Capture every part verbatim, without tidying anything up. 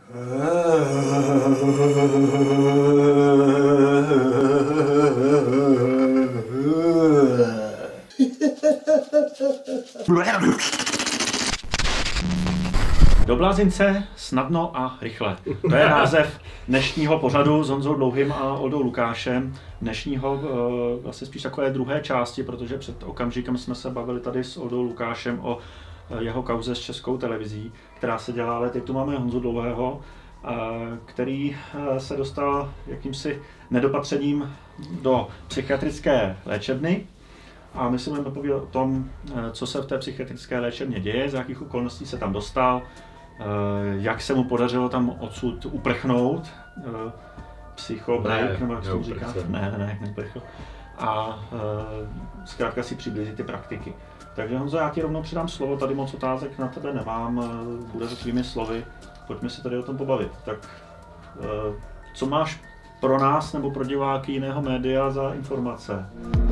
Do blázince snadno a rychle. To je název dnešního pořadu s Honzou Dlouhým a Oldou Lukášem. Dnešního vlastně spíš takové druhé části, protože před okamžikem jsme se bavili tady s Oldou Lukášem o jeho kauze s Českou televizí, která se dělá, ale teď tu máme Honzu Dlouhého, který se dostal jakýmsi nedopatřením do psychiatrické léčebny. A my si budeme povědět o tom, co se v té psychiatrické léčebně děje, z jakých okolností se tam dostal, jak se mu podařilo tam odsud uprchnout, psychobreak, nebo jak se tomu říká? Ne, ne, ne, neuprchl. A zkrátka si přiblížit ty praktiky. Takže Honzo, já ti rovnou přidám slovo, tady moc otázek na tebe nemám, bude to tvými slovy, pojďme se tady o tom pobavit. Tak co máš pro nás nebo pro diváky jiného média za informace?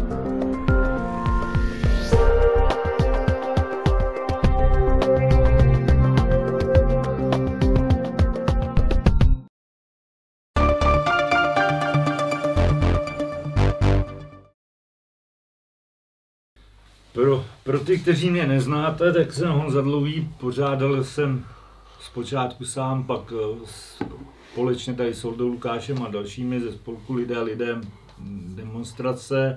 Pro, pro ty, kteří mě neznáte, tak jsem Honza Dlouhý, pořádal jsem zpočátku sám, pak společně tady s Oldou Lukášem a dalšími ze spolku Lidé lidem demonstrace.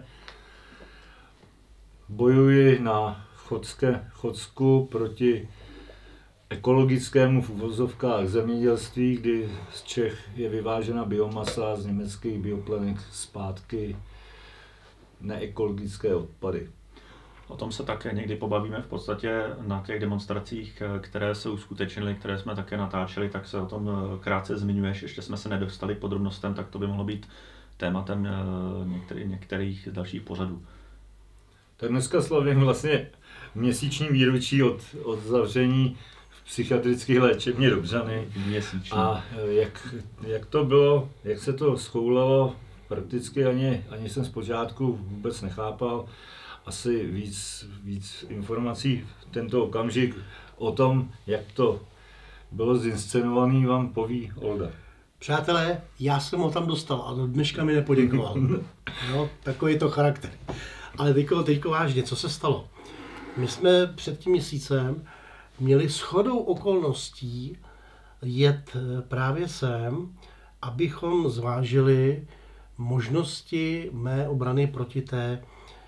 Bojuji na Chodské, Chodsku proti ekologickému v uvozovkách zemědělství, kdy z Čech je vyvážena biomasa, z německých bioplenek zpátky neekologické odpady. O tom se také někdy pobavíme v podstatě na těch demonstracích, které se uskutečnily, které jsme také natáčeli, tak se o tom krátce zmiňuješ, ještě jsme se nedostali k podrobnostem, tak to by mohlo být tématem některých, některých dalších pořadů. Tak dneska slavím vlastně měsíční výročí od, od zavření v psychiatrické léčebně Dobřany. Měsíční. A jak, jak to bylo, jak se to schoulalo, prakticky ani, ani jsem zpočátku vůbec nechápal. Asi víc, víc informací v tento okamžik o tom, jak to bylo zinscenovaný, vám poví Olda. Přátelé, já jsem ho tam dostal a do dneška mi nepoděkoval. No, takový to charakter. Ale teďko, teďko vážně, co se stalo? My jsme před tím měsícem měli shodou okolností jet právě sem, abychom zvážili možnosti mé obrany proti té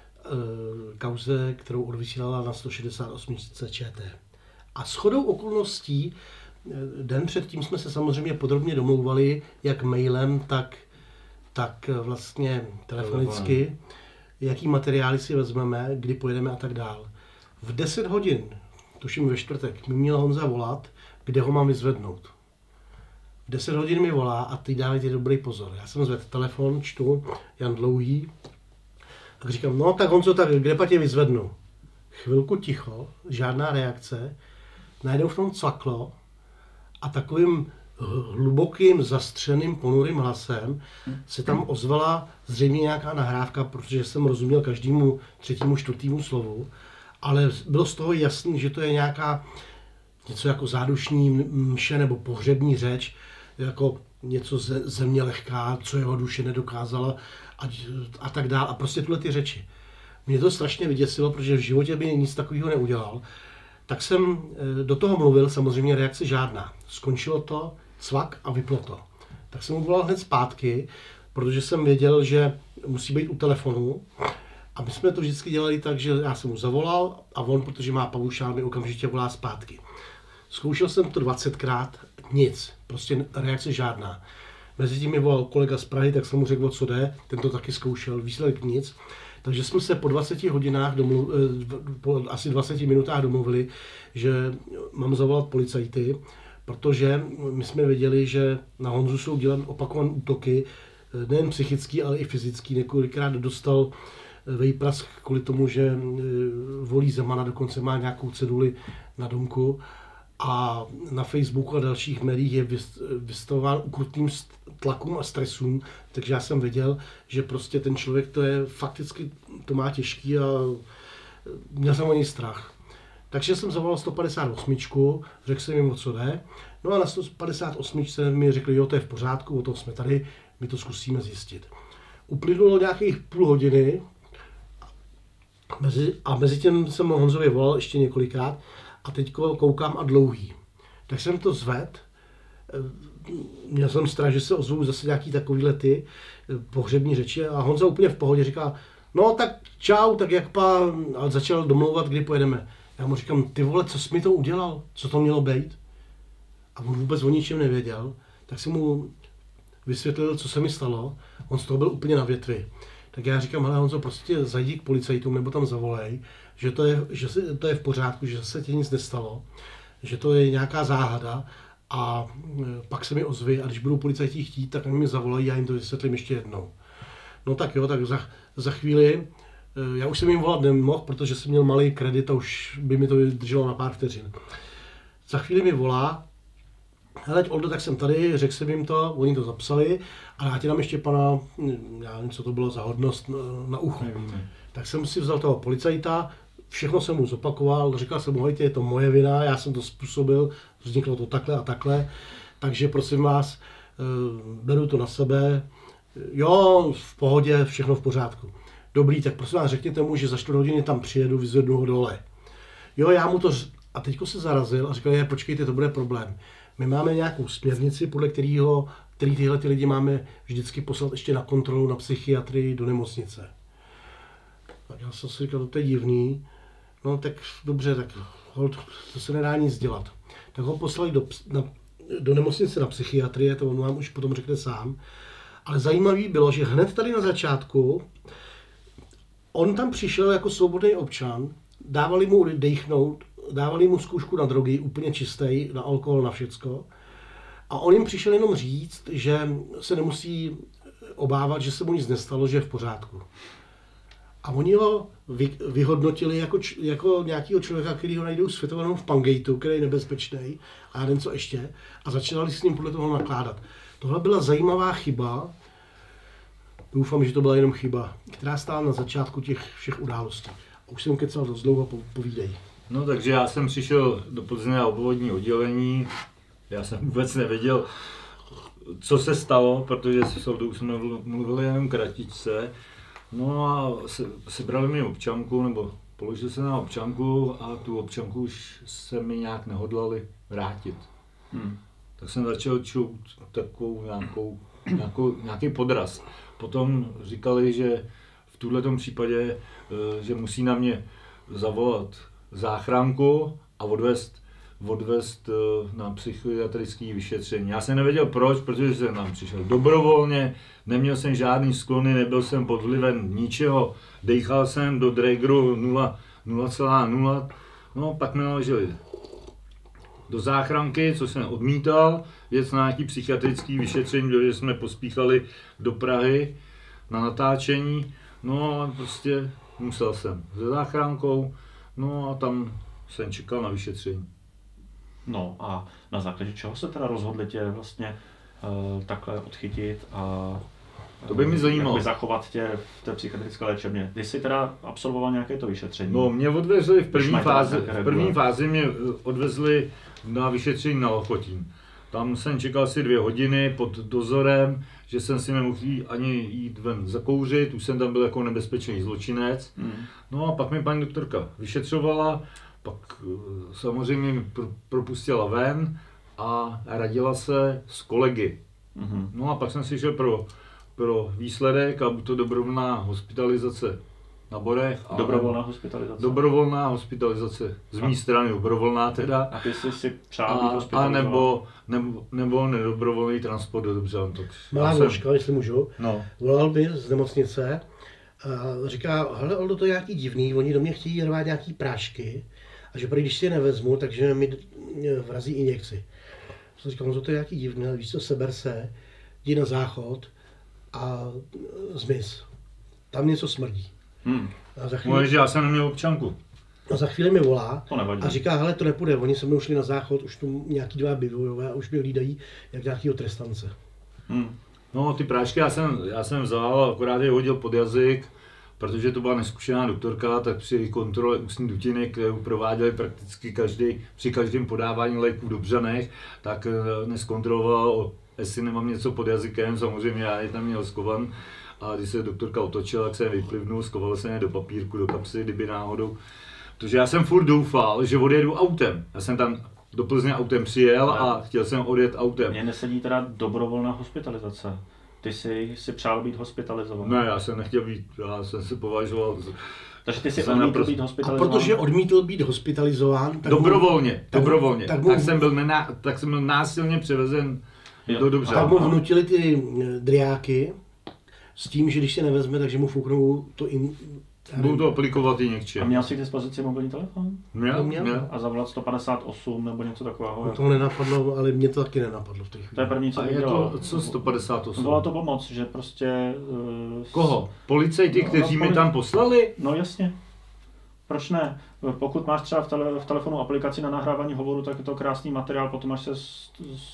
kauze, kterou odvysílala na sto šedesát osm ČT. A shodou okolností den předtím jsme se samozřejmě podrobně domlouvali, jak mailem, tak, tak vlastně telefonicky, jaký materiály si vezmeme, kdy pojedeme a tak dál. V deset hodin, tuším ve čtvrtek, mi měl Honza volat, kde ho mám vyzvednout. V deset hodin mi volá a ty dávajte dobrý pozor. Já jsem zvedl telefon, čtu, Jan Dlouhý, tak říkám, no tak Honzo, tak kde pa tě vyzvednu? Chvilku ticho, žádná reakce, najednou v tom cvaklo a takovým hlubokým, zastřeným, ponurým hlasem se tam ozvala zřejmě nějaká nahrávka, protože jsem rozuměl každému třetímu, čtvrtému slovu, ale bylo z toho jasný, že to je nějaká něco jako zádušní mše nebo pohřební řeč, jako něco ze, země lehká, co jeho duše nedokázala a, a tak dál. A prostě tyhle ty řeči. Mě to strašně vyděsilo, protože v životě by nic takového neudělal. Tak jsem do toho mluvil, samozřejmě reakce žádná. Skončilo to, cvak a vyplo to. Tak jsem mu volal hned zpátky, protože jsem věděl, že musí být u telefonu. A my jsme to vždycky dělali tak, že já jsem mu zavolal a on, protože má paušál, mi okamžitě volá zpátky. Zkoušel jsem to dvacetkrát, nic, prostě reakce žádná. Mezitím mi volal kolega z Prahy, tak jsem mu řekl, o co jde, ten to taky zkoušel, výsledek nic. Takže jsme se po dvaceti hodinách, domluv, po asi dvaceti minutách domluvili, že mám zavolat policajty, protože my jsme věděli, že na Honzu jsou dělané opakované útoky, nejen psychický, ale i fyzický. Několikrát dostal vejprask kvůli tomu, že volí Zemana, dokonce má nějakou ceduli na domku. A na Facebooku a dalších médiích je vystavován ukrutným tlakům a stresům, takže já jsem věděl, že prostě ten člověk to je fakticky, to má těžký a měl jsem o něj strach. Takže jsem zavolal sto padesát osm, řekl jsem jim, o co jde. No a na sto padesát osm mi řekli, jo, to je v pořádku, o tom jsme tady, my to zkusíme zjistit. Uplynulo nějakých půl hodiny mezi, a mezi tím jsem Honzovi volal ještě několikrát a teď koukám a dlouhý. Tak jsem to zvedl, měl jsem strach, že se ozvou zase nějaký takovýhle ty pohřební řeči a Honza úplně v pohodě říká, no tak čau, tak jak pa, a začal domlouvat, kdy pojedeme. Já mu říkám, ty vole, co jsi mi to udělal, co to mělo být? A on vůbec o ničem nevěděl, tak jsem mu vysvětlil, co se mi stalo, on z toho byl úplně na větvi. Tak já říkám, hele Honzo, prostě zajdi k policajtům nebo tam zavolej, že to je, že se, to je v pořádku, že se ti nic nestalo, že to je nějaká záhada a pak se mi ozví a když budou policajti chtít, tak oni mi zavolají, já jim to vysvětlím ještě jednou. No tak jo, tak za, za chvíli, já už jsem jim volat nemohl, protože jsem měl malý kredit a už by mi to vydrželo na pár vteřin. Za chvíli mi volá, hele Oldo, tak jsem tady, řekl jsem jim to, oni to zapsali a já ti dám ještě pana, já nevím, co to bylo za hodnost, na, na ucho. Nevíme. Tak jsem si vzal toho policajta, všechno jsem mu zopakoval, říkal jsem mu, hejte, je to moje vina, já jsem to způsobil, vzniklo to takhle a takhle, takže prosím vás, beru to na sebe, jo, v pohodě, všechno v pořádku. Dobrý, tak prosím vás, řekněte mu, že za čtvrt hodiny tam přijedu, vyzvednu ho dole. Jo, já mu to, a teďko se zarazil a říkal, je, počkejte, to bude problém. My máme nějakou směrnici, podle kterého, který tyhle ty lidi máme vždycky poslat ještě na kontrolu na psychiatrii do nemocnice. Tak já jsem si říkal, to je divný. No tak dobře, tak hold, to se nedá nic dělat. Tak ho poslali do, na, do nemocnice na psychiatrie, to on vám už potom řekne sám. Ale zajímavý bylo, že hned tady na začátku on tam přišel jako svobodný občan, dávali mu dejchnout, dávali mu zkoušku na drogy, úplně čistý, na alkohol, na všecko. A on jim přišel jenom říct, že se nemusí obávat, že se mu nic nestalo, že je v pořádku. A oni ho vy, vyhodnotili jako, jako nějakého člověka, který ho najdou světovanou v Pangateu, který je nebezpečný, a já nevím co ještě, a začínali s ním podle toho nakládat. Tohle byla zajímavá chyba, doufám, že to byla jenom chyba, která stála na začátku těch všech událostí. A už jsem kecal dost dlouho, povídej. No takže já jsem přišel do Plzňa obvodní oddělení, já jsem vůbec nevěděl, co se stalo, protože se soudou jsme mluvili jenom kratičce. No a se, sebrali mi občanku, nebo položili se na občanku a tu občanku už se mi nějak nehodlali vrátit. Hmm. Tak jsem začal čuť takovou nějakou, nějakou, nějaký podraz. Potom říkali, že v tuhletom případě, že musí na mě zavolat záchranku a odvést, odvést na psychiatrické vyšetření. Já jsem nevěděl proč, protože jsem tam přišel dobrovolně, neměl jsem žádný sklony, nebyl jsem pod vlivem ničeho, dejchal jsem do Draegeru nula celá nula, no pak mě naložili do záchranky, co jsem odmítal, jet na nějaký psychiatrický vyšetření, protože jsme pospíchali do Prahy na natáčení, no a prostě musel jsem se záchrankou, no a tam jsem čekal na vyšetření. No a na základě čeho se teda rozhodli tě vlastně uh, takhle odchytit a to by mě zajímalo. Zachovat tě v té psychiatrické léčebně. Ty jsi teda absolvoval nějaké to vyšetření? No, mě odvezli v první fázi, v první fázi mě odvezli na vyšetření na Lochotín. Tam jsem čekal asi dvě hodiny pod dozorem, že jsem si nemohl ani jít ven zakouřit, už jsem tam byl jako nebezpečný zločinec. Hmm. No a pak mi paní doktorka vyšetřovala, pak samozřejmě mi propustila ven a radila se s kolegy. Hmm. No a pak jsem si šel pro pro výsledek a buď to dobrovolná hospitalizace na Borech. Dobrovolná hospitalizace? Dobrovolná hospitalizace, z mé strany dobrovolná teda. A ty jsi si přál být hospitalizovaný? A nebo, nebo, nebo nedobrovolný transport do Dobřan. Malá vložka, jestli můžu. No. Volal by z nemocnice a říká, hele Oldo, to je nějaký divný, oni do mě chtějí rvát nějaký prášky a že když si je nevezmu, takže mi vrazí injekci. Jsem říkal, no to je nějaký divný, ale víš co, seber se, jdi na záchod a zmiz. Tam něco smrdí. Hmm. A za chvíli... Může, že já jsem neměl občanku. A za chvíli mi volá a říká, hele, to nepůjde, oni se mnou šli na záchod, už tu nějaký dva bivojové a už mě hlídají jak nějakýho trestance. Hmm. No ty prášky já jsem, já jsem vzal, akorát je hodil pod jazyk, protože to byla neskušená doktorka, tak při kontrole ústní dutiny, kterou prováděli prakticky každý, při každém podávání léků v Dobřanech, tak neskontrolovala, jestli nemám něco pod jazykem, samozřejmě já je tam měl skovan. A když se doktorka otočila, tak jsem vyplivnul, skoval jsem je do papírku, do kapsy, kdyby náhodou. Protože já jsem furt doufal, že odjedu autem. Já jsem tam do Plzně autem přijel a chtěl jsem odjet autem. Mně nesedí teda dobrovolná hospitalizace. Ty jsi si přál být hospitalizovaný. Ne, já jsem nechtěl být, já jsem se považoval za... Takže ty jsi odmítl naprosto... být hospitalizován? A protože odmítl být hospitalizován... Tak dobrovolně, mu, dobrovolně. Tak, tak, mu, tak, jsem byl nená, tak jsem byl násilně převezen jo. do Dobřan. Tak mu vnutili ty driáky s tím, že když se nevezme, takže mu fouknou to in... Budou to aplikovat i někčím. A měl jsi k dispozici mobilní telefon? Měl, měl. měl. A zavolat sto padesát osm nebo něco takového? No to nenapadlo, ale mě to taky nenapadlo v té chvíli. To je první, co bych dělal. Co sto padesát osm? Volala to pomoc, že prostě... Uh, Koho? Policajty, no, kteří no, mi tam poslali? No jasně. Proč ne? Pokud máš třeba v, tele, v telefonu aplikaci na nahrávání hovoru, tak je to krásný materiál, potom až se z,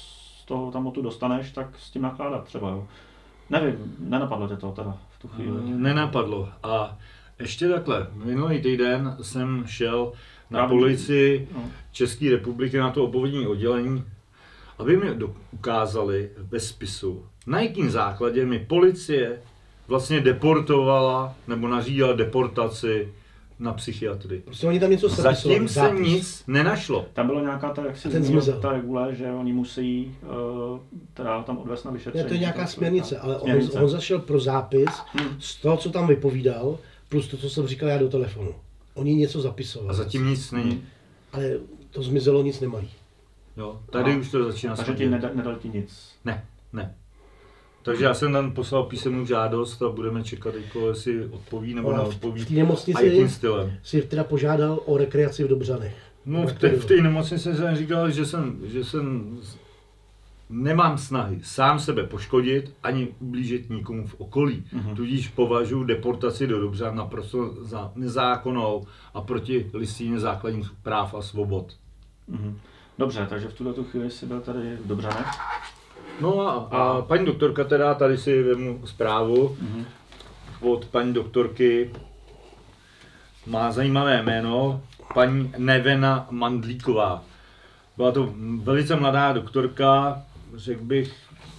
z toho tam tu dostaneš, tak s tím nakládat třeba, jo. Nevím, nenapadlo tě to teda v tu chvíli. Nenapadlo. A ještě takhle, minulý týden jsem šel na policii České republiky na to obvodní oddělení, aby mi ukázali ve spisu, na jakým základě mi policie vlastně deportovala nebo nařídila deportaci na psychiatrii. Prostě oni tam něco Zatím se zápis. Nic nenašlo. Tam bylo nějaká ta, jak si zmínil, ta regule, že oni musí uh, teda tam odvést na vyšetření. Ne, to je nějaká směrnice, ale směrnice. On, on zašel pro zápis hmm. z toho, co tam vypovídal, plus to, co jsem říkal já do telefonu. Oni něco zapisovali. A zatím nic není. Hmm. Ale to zmizelo, nic nemají. Jo, tady Aha. už to začíná. Takže ti nedal, nedal ti nic? Ne, ne. Takže já jsem tam poslal písemnou žádost a budeme čekat, jako jestli odpoví nebo neodpoví. V té nemocnici si teda požádal o rekreaci v Dobřanech. No v té, v té nemocnici jsem říkal, že jsem, že jsem nemám snahy sám sebe poškodit ani ublížit nikomu v okolí. Mm-hmm. Tudíž považuji deportaci do Dobřan naprosto za nezákonnou a proti listině základních práv a svobod. Mm-hmm. Dobře, takže v tuto chvíli jsi byl tady v Dobřanech. No a, a paní doktorka teda, tady si vemu zprávu mm-hmm. od paní doktorky, má zajímavé jméno, paní Nevena Mandlíková. Byla to velice mladá doktorka, řekl bych,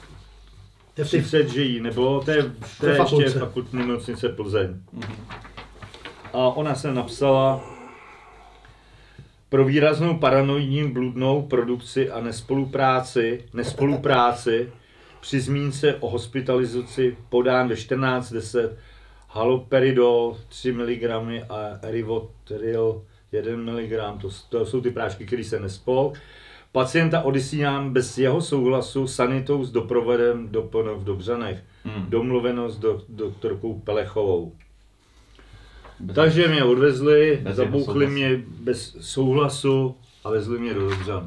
třicet, že jí nebylo, to je, to je ještě fakultní nemocnice Plzeň. Mm-hmm. A ona se napsala: pro výraznou paranoidní bludnou produkci a nespolupráci, nespolupráci při zmínce o hospitalizaci podán ve čtrnáct deset haloperidol tři miligramy a rivotril jedna miligram, to, to jsou ty prášky, které se nespol. Pacienta odesílám bez jeho souhlasu sanitou s doprovodem do v Dobřanech. Hmm. Domluveno s do, doktorkou Pelechovou. Bez Takže mě odvezli, zabouchli mě bez souhlasu a vezli mě do Dobřan.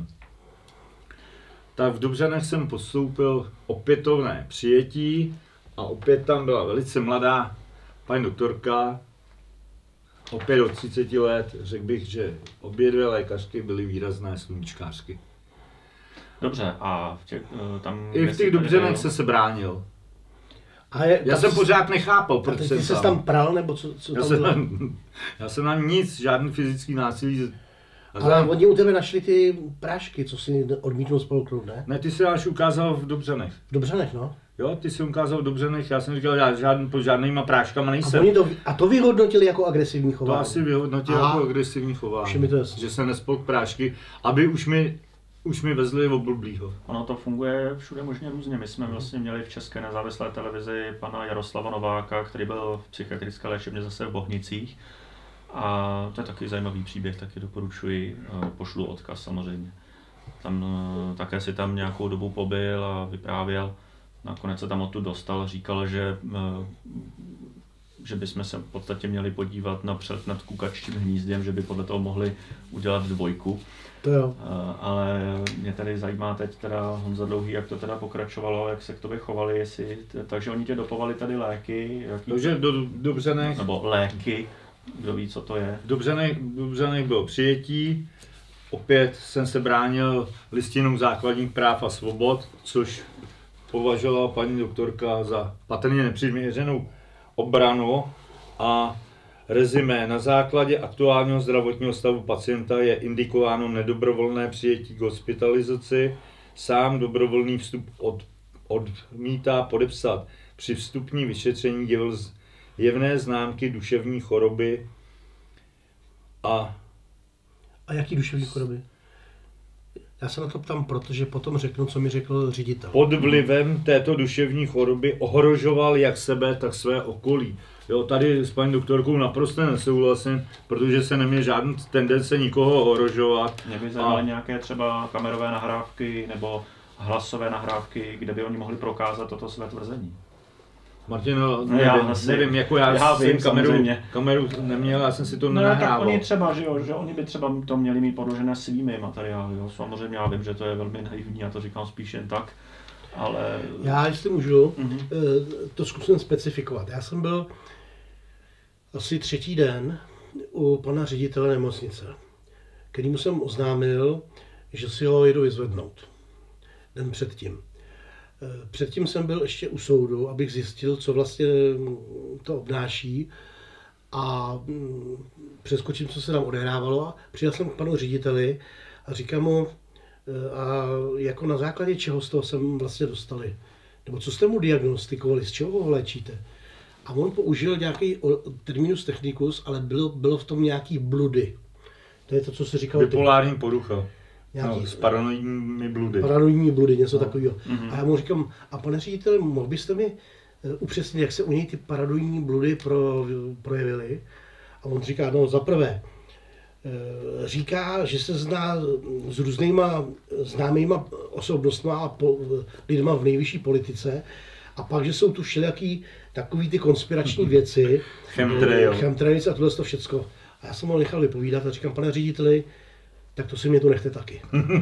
Tak v Dobřanech jsem podstoupil opětovné přijetí a opět tam byla velice mladá paní doktorka, opět od třiceti let. Řekl bych, že obě dvě lékařky byly výrazné sluníčkářky. Dobře, a v těch, tam... I v těch Dobřanech se se bránil. A je, já jsem jsi, pořád nechápal, proč jsem tam. Ty jsi tam pral, nebo co, co já tam jsem, bylo? Já jsem na nic, žádný fyzický násilí. Ale tam... oni u tebe našli ty prášky, co si odmítnul spolknout, ne? Ne, ty si až ukázal v Dobřanech. V Dobřanech, no. Jo, ty si ukázal v Dobřanech, já jsem říkal, já žádný, po žádnýma práškama nejsem. A, oni to, a to vyhodnotili jako agresivní chování? To asi vyhodnotili jako agresivní chování, to že se nespolk prášky, aby už mi Už mi vezli oblblýho. Ono to funguje všude možně různě. My jsme vlastně měli v České nezávislé televizi pana Jaroslava Nováka, který byl v psychiatrické léčebně zase v Bohnicích. A to je taky zajímavý příběh, taky doporučuji, pošlu odkaz samozřejmě. Tam také si tam nějakou dobu pobyl a vyprávěl. Nakonec se tam odtud dostal, říkal, že, že bychom se v podstatě měli podívat napřed nad kukaččím hnízdem, že by podle toho mohli udělat dvojku. To jo. Ale mě tady zajímá teď teda Honza Dlouhý, jak to teda pokračovalo, jak se k tobě chovali, jestli, takže oni tě dopovali tady léky, jaký... Takže do Dobřanech... Nebo léky, kdo ví, co to je. V Dobřanech, Dobřanech bylo přijetí, opět jsem se bránil listinou základních práv a svobod, což považovala paní doktorka za patrně nepřiměřenou obranu A rezime. Na základě aktuálního zdravotního stavu pacienta je indikováno nedobrovolné přijetí k hospitalizaci. Sám dobrovolný vstup od, odmítá podepsat. Při vstupní vyšetření jevil jevné známky duševní choroby a... A jaký duševní choroby? Já se na to ptám, protože potom řeknu, co mi řekl ředitel. Pod vlivem této duševní choroby ohrožoval jak sebe, tak své okolí. Jo, tady s paní doktorkou naprosto nesouhlasím, protože se neměl žádný tendence nikoho ohrožovat. Mě by zajímaly a... nějaké třeba kamerové nahrávky nebo hlasové nahrávky, kde by oni mohli prokázat toto své tvrzení. Martino, nevím, já asi, nevím, jako já, já jsem vím, kameru, kameru neměl, já jsem si to no, nenahrával. Tak oni třeba, že, jo, že oni by třeba to měli mít podložené svými materiály, jo. Samozřejmě já vím, že to je velmi naivní, já to říkám spíš jen tak, ale... Já, jestli můžu, mm-hmm. to zkusím specifikovat. Já jsem byl asi třetí den u pana ředitele nemocnice, kterýmu jsem oznámil, že si ho jedu vyzvednout. Den předtím. Předtím jsem byl ještě u soudu, abych zjistil, co vlastně to obnáší a přeskočím, co se tam odehrávalo. Přijel jsem k panu řediteli a říkám mu, a jako na základě čeho z toho jsem vlastně dostali, nebo co jste mu diagnostikovali, z čeho ho léčíte. A on použil nějaký terminus technicus, ale bylo, bylo v tom nějaký bludy. To je to, co se říkalo. Bipolární porucha. Nějaký, no, s paranoidními bludy. Paranoidní bludy, něco no. takového. Mm-hmm. A já mu říkám, a pane řediteli, mohl byste mi upřesnit, jak se u něj ty paranoidní bludy pro, projevily? A on říká, no za prvé, říká, že se zná s různýma známýma osobnostma a po, lidma v nejvyšší politice, a pak, že jsou tu všelijaký takový ty konspirační věci, chemtrails a tohle to všecko. A já jsem ho nechal vypovídat a říkám, pane řediteli, tak to si mě tu nechte taky.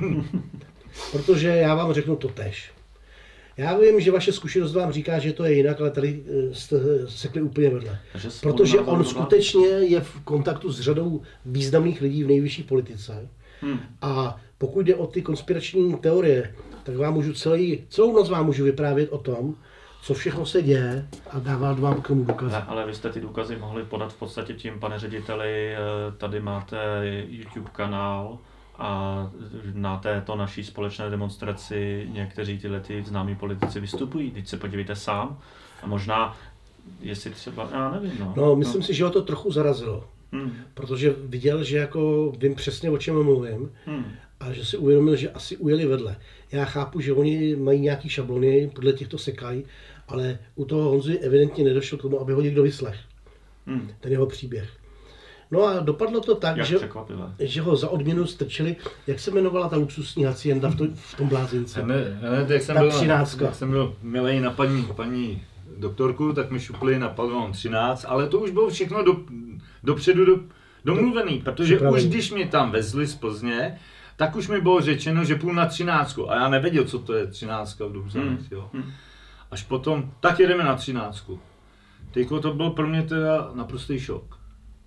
Protože já vám řeknu to tež. Já vím, že vaše zkušenost vám říká, že to je jinak, ale tady jste sekli úplně vedle. Protože on skutečně je v kontaktu s řadou významných lidí v nejvyšší politice. Hmm. A pokud jde o ty konspirační teorie, tak vám můžu celý, celou noc vám můžu vyprávět o tom, co všechno se děje, a dává vám k tomu důkazy. Ne, ale vy jste ty důkazy mohli podat v podstatě tím, pane řediteli, tady máte YouTube kanál a na této naší společné demonstraci někteří tyhle ty známí politici vystupují. Teď se podívejte sám a možná, jestli třeba, já nevím. No, no myslím no. si, že ho to trochu zarazilo, hmm. protože viděl, že jako vím přesně, o čem mluvím, hmm. a že si uvědomil, že asi ujeli vedle. Já chápu, že oni mají nějaký šablony, podle těchto sekají, ale u toho Honzy evidentně nedošlo k tomu, aby ho někdo vyslech. Hmm. Ten jeho příběh. No a dopadlo to tak, že, že ho za odměnu strčili, jak se jmenovala ta luxusní hacienda v, to, v tom blázince? Ne, ne, jak jsem, byl, jak jsem byl milej na paní, paní doktorku, tak mi šupli na pavillon třináct, ale to už bylo všechno do, dopředu do, domluvený, protože Připravený. Už když mě tam vezli z Plzně, tak už mi bylo řečeno, že půl na třináctku a já nevěděl, co to je třináctka v Dobřanech, hmm. jo. Hmm. Až potom, tak jedeme na třináctku. Tyko, to byl pro mě teda naprostý šok.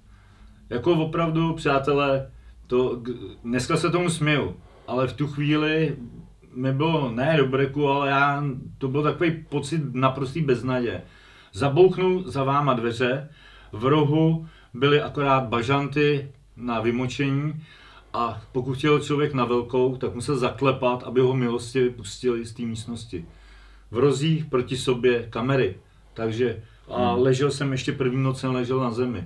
Jako opravdu, přátelé, to, dneska se tomu směju, ale v tu chvíli mi bylo ne do breku, ale já, to byl takový pocit naprostý beznaděje. Zabouchnu za váma dveře, v rohu byly akorát bažanty na vymočení a pokud chtěl člověk na velkou, tak musel zaklepat, aby ho milostivě pustili z té místnosti. V rozích proti sobě kamery, takže a ležel jsem ještě první noc, jsem ležel na zemi.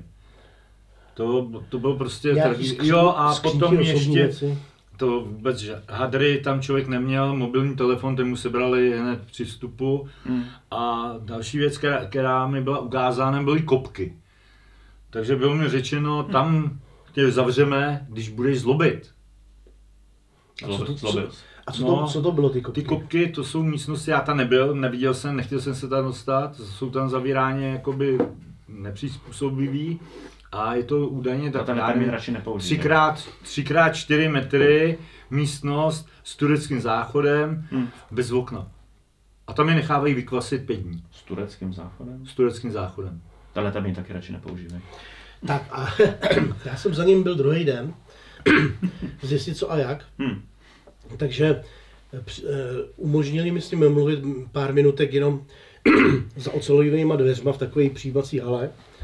To, to bylo prostě tragické. Jo a potom ještě věci. To vůbec, že hadry tam člověk neměl, mobilní telefon, ten mu sebrali hned při vstupu. Hmm. A další věc, která, která mi byla ukázána, byly kopky. Takže bylo mi řečeno, tam tě zavřeme, když budeš zlobit. A co to, co, a co, no, to, co to bylo ty kopky? Ty kopky, to jsou místnosti, já tam nebyl, neviděl jsem, nechtěl jsem se tam dostat, jsou tam zavíráni jakoby nepřizpůsobivý. A je to údajně tak třikrát, třikrát čtyři metry místnost s tureckým záchodem, hmm. bez okna. A tam je nechávají vykvasit pět dní. S tureckým záchodem? S tureckým záchodem. Tahle tam je taky radši nepoužívají. Tak a já jsem za ním byl druhý den, zjistit co a jak. Hmm. Takže umožnili mi s ním mluvit pár minutek jenom za ocelovými dveřma v takové přijímací hale.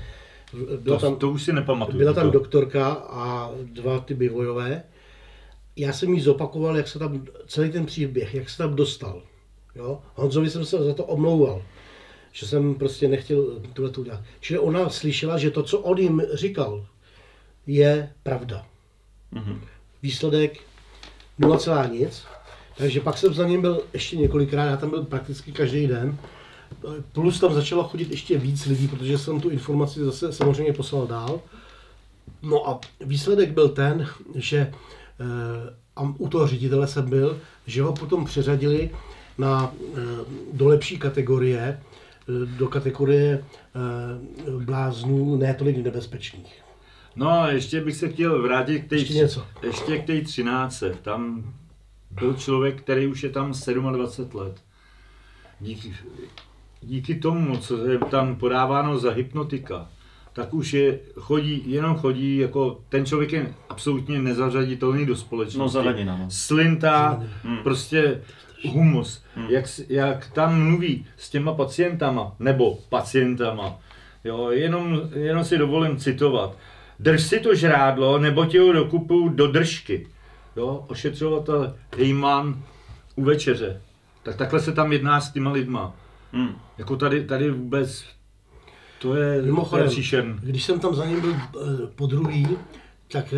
Byla to, tam, to už si nepamatuju. byla tam to. doktorka a dva ty bývojové. Já jsem jí zopakoval, jak se tam, celý ten příběh, jak se tam dostal. Jo? Honzovi jsem se za to omlouval, že jsem prostě nechtěl tohle udělat. Čili ona slyšela, že to, co on jim říkal, je pravda. Mm-hmm. Výsledek nula celá nic. Takže pak jsem za ním byl ještě několikrát, já tam byl prakticky každý den. Plus tam začalo chodit ještě víc lidí, protože jsem tu informaci zase samozřejmě poslal dál. No a výsledek byl ten, že a u toho ředitele jsem byl, že ho potom přeřadili na, do lepší kategorie, do kategorie bláznů ne tolik nebezpečných. No a ještě bych se chtěl vrátit k té ještě něco. Ještě k té třináctce. Tam byl člověk, který už je tam dvacet sedm let. Díky, díky tomu, co je tam podáváno za hypnotika, tak už je, chodí, jenom chodí, jako ten člověk je absolutně nezařaditelný do společnosti. No zelenina, no. Slintá, Hmm. prostě humus. Hmm. Jak, jak tam mluví s těma pacientama, nebo pacientama, jo, jenom, jenom si dovolím citovat. Drž si to žrádlo, nebo ti ho dokupuju do držky. Jo, ošetřovatel Hejman u večeře. Tak takhle se tam jedná s těma lidma. Hmm. Jako tady, tady vůbec, to je, Mimochodem, to je příšerný. když jsem tam za ním byl po druhý, tak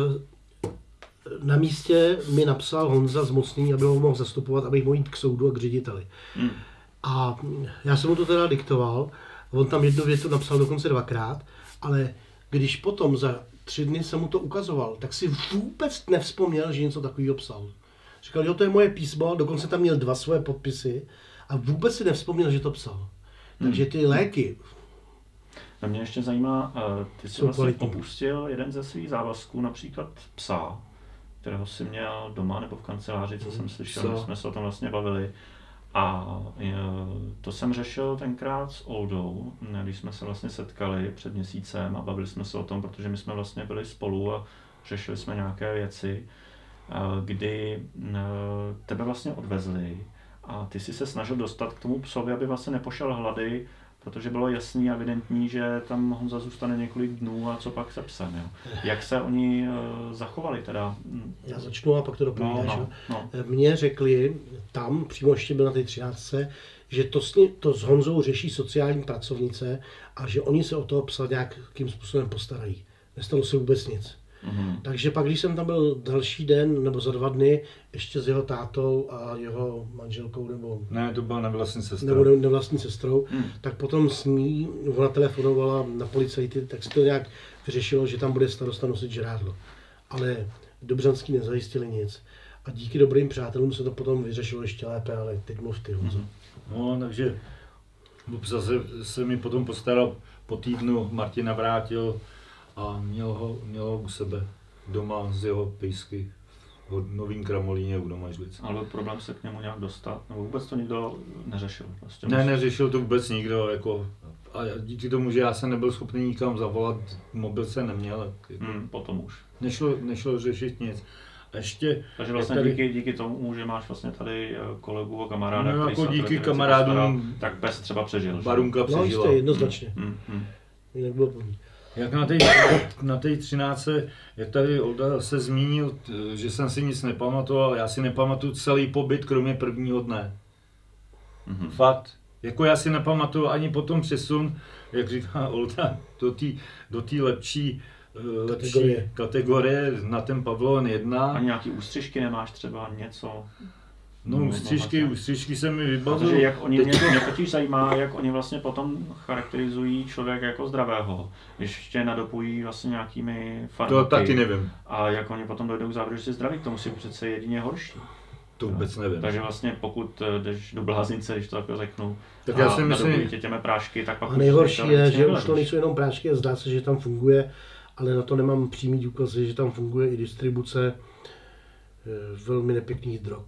na místě mi napsal Honza zmocnění, aby ho mohl zastupovat, abych mohl jít k soudu a k řediteli. Hmm. A já jsem mu to teda diktoval, on tam jednu větu napsal dokonce dvakrát, ale když potom za tři dny jsem mu to ukazoval, tak si vůbec nevzpomněl, že něco takového psal. Říkal, jo, to je moje písmo, dokonce tam měl dva svoje podpisy a vůbec si nevzpomněl, že to psal. Takže ty léky... A mě ještě zajímá, ty jsi Jsou vlastně kvalitní. opustil jeden ze svých závazků, například psa, kterého jsi měl doma nebo v kanceláři, co jsem slyšel, Psa. my jsme se o tom vlastně bavili. A e, to jsem řešil tenkrát s Oldou, když jsme se vlastně setkali před měsícem a bavili jsme se o tom, protože my jsme vlastně byli spolu a řešili jsme nějaké věci, kdy e, tebe vlastně odvezli a ty si se snažil dostat k tomu psovi, aby vlastně nepošel hlady, protože bylo jasný a evidentní, že tam Honza zůstane několik dnů a co pak se psem. Jo. Jak se oni uh, zachovali teda? Já začnu a pak to dopovídáš. No, no, no. Mně řekli, tam přímo ještě byl na té třináctce, že to s, ní, to s Honzou řeší sociální pracovnice a že oni se o toho psa nějakým způsobem postarají. Nestalo se vůbec nic. Mm-hmm. Takže pak, když jsem tam byl další den nebo za dva dny, ještě s jeho tátou a jeho manželkou nebo, Ne, to byla nevlastní sestra. nebo ne, nevlastní sestrou, Mm. tak potom s ní, ona telefonovala na policajty, tak se to nějak vyřešilo, že tam bude starosta nosit žrádlo. Ale Dobřanský nezajistili nic. A díky dobrým přátelům se to potom vyřešilo ještě lépe, ale teď mluv ty, Honzo. Mm. No, takže zase se mi potom postaral, po týdnu Martina vrátil a měl ho, měl ho u sebe doma z jeho pejsky v Novým Kramolíně u Domažlic. Ale byl problém se k němu nějak dostat, nebo vůbec to nikdo neřešil? Prostě Ne, neřešil to vůbec nikdo, jako, a díky tomu, že já jsem nebyl schopný nikam zavolat, mobil jsem neměl, jako, Hmm, potom už. nešlo, nešlo řešit nic. A ještě, Takže vlastně tady, díky, díky tomu, že máš vlastně tady kolegu a kamaráda, No, který jako se na díky tyhle ty věci kamarádům postaral, tak pes třeba přežil. že? Barunka No přežila. jistě, jednoznačně. Hmm, hmm. Jinak bylo po ní. Jak na té na té třináctce, jak tady Olda se zmínil, t- že jsem si nic nepamatoval, já si nepamatuju celý pobyt, kromě prvního dne. Mhm. Fakt. Jako já si nepamatuju ani potom přesun, jak říká Olda, do té do té lepší, eh, lepší Kategorie. kategorie na ten pavilon jedna. Ani nějaký ústřižky nemáš třeba něco? No ústřižky, ústřižky se mi vybavují. Protože jak oni, mě, Teď- mě totiž zajímá, jak oni vlastně potom charakterizují člověka jako zdravého, když ještě nadopují vlastně nějakými farmaky. To taky nevím, A jak oni potom dojdou k závěru, že jsi zdravý, k tomu si přece jedině horší. to vůbec nevím. Takže vlastně pokud eh, jdeš do bláznice, když to takhle řeknu, Tak a já si nadopují myslím, tě těmi prášky, tak pak A už nejhorší to je, nic že už nevylepíš. to nejsou jenom prášky, zdá se, že tam funguje, ale na to nemám přímý důkazy, že tam funguje i distribuce eh, velmi nepěkných drog.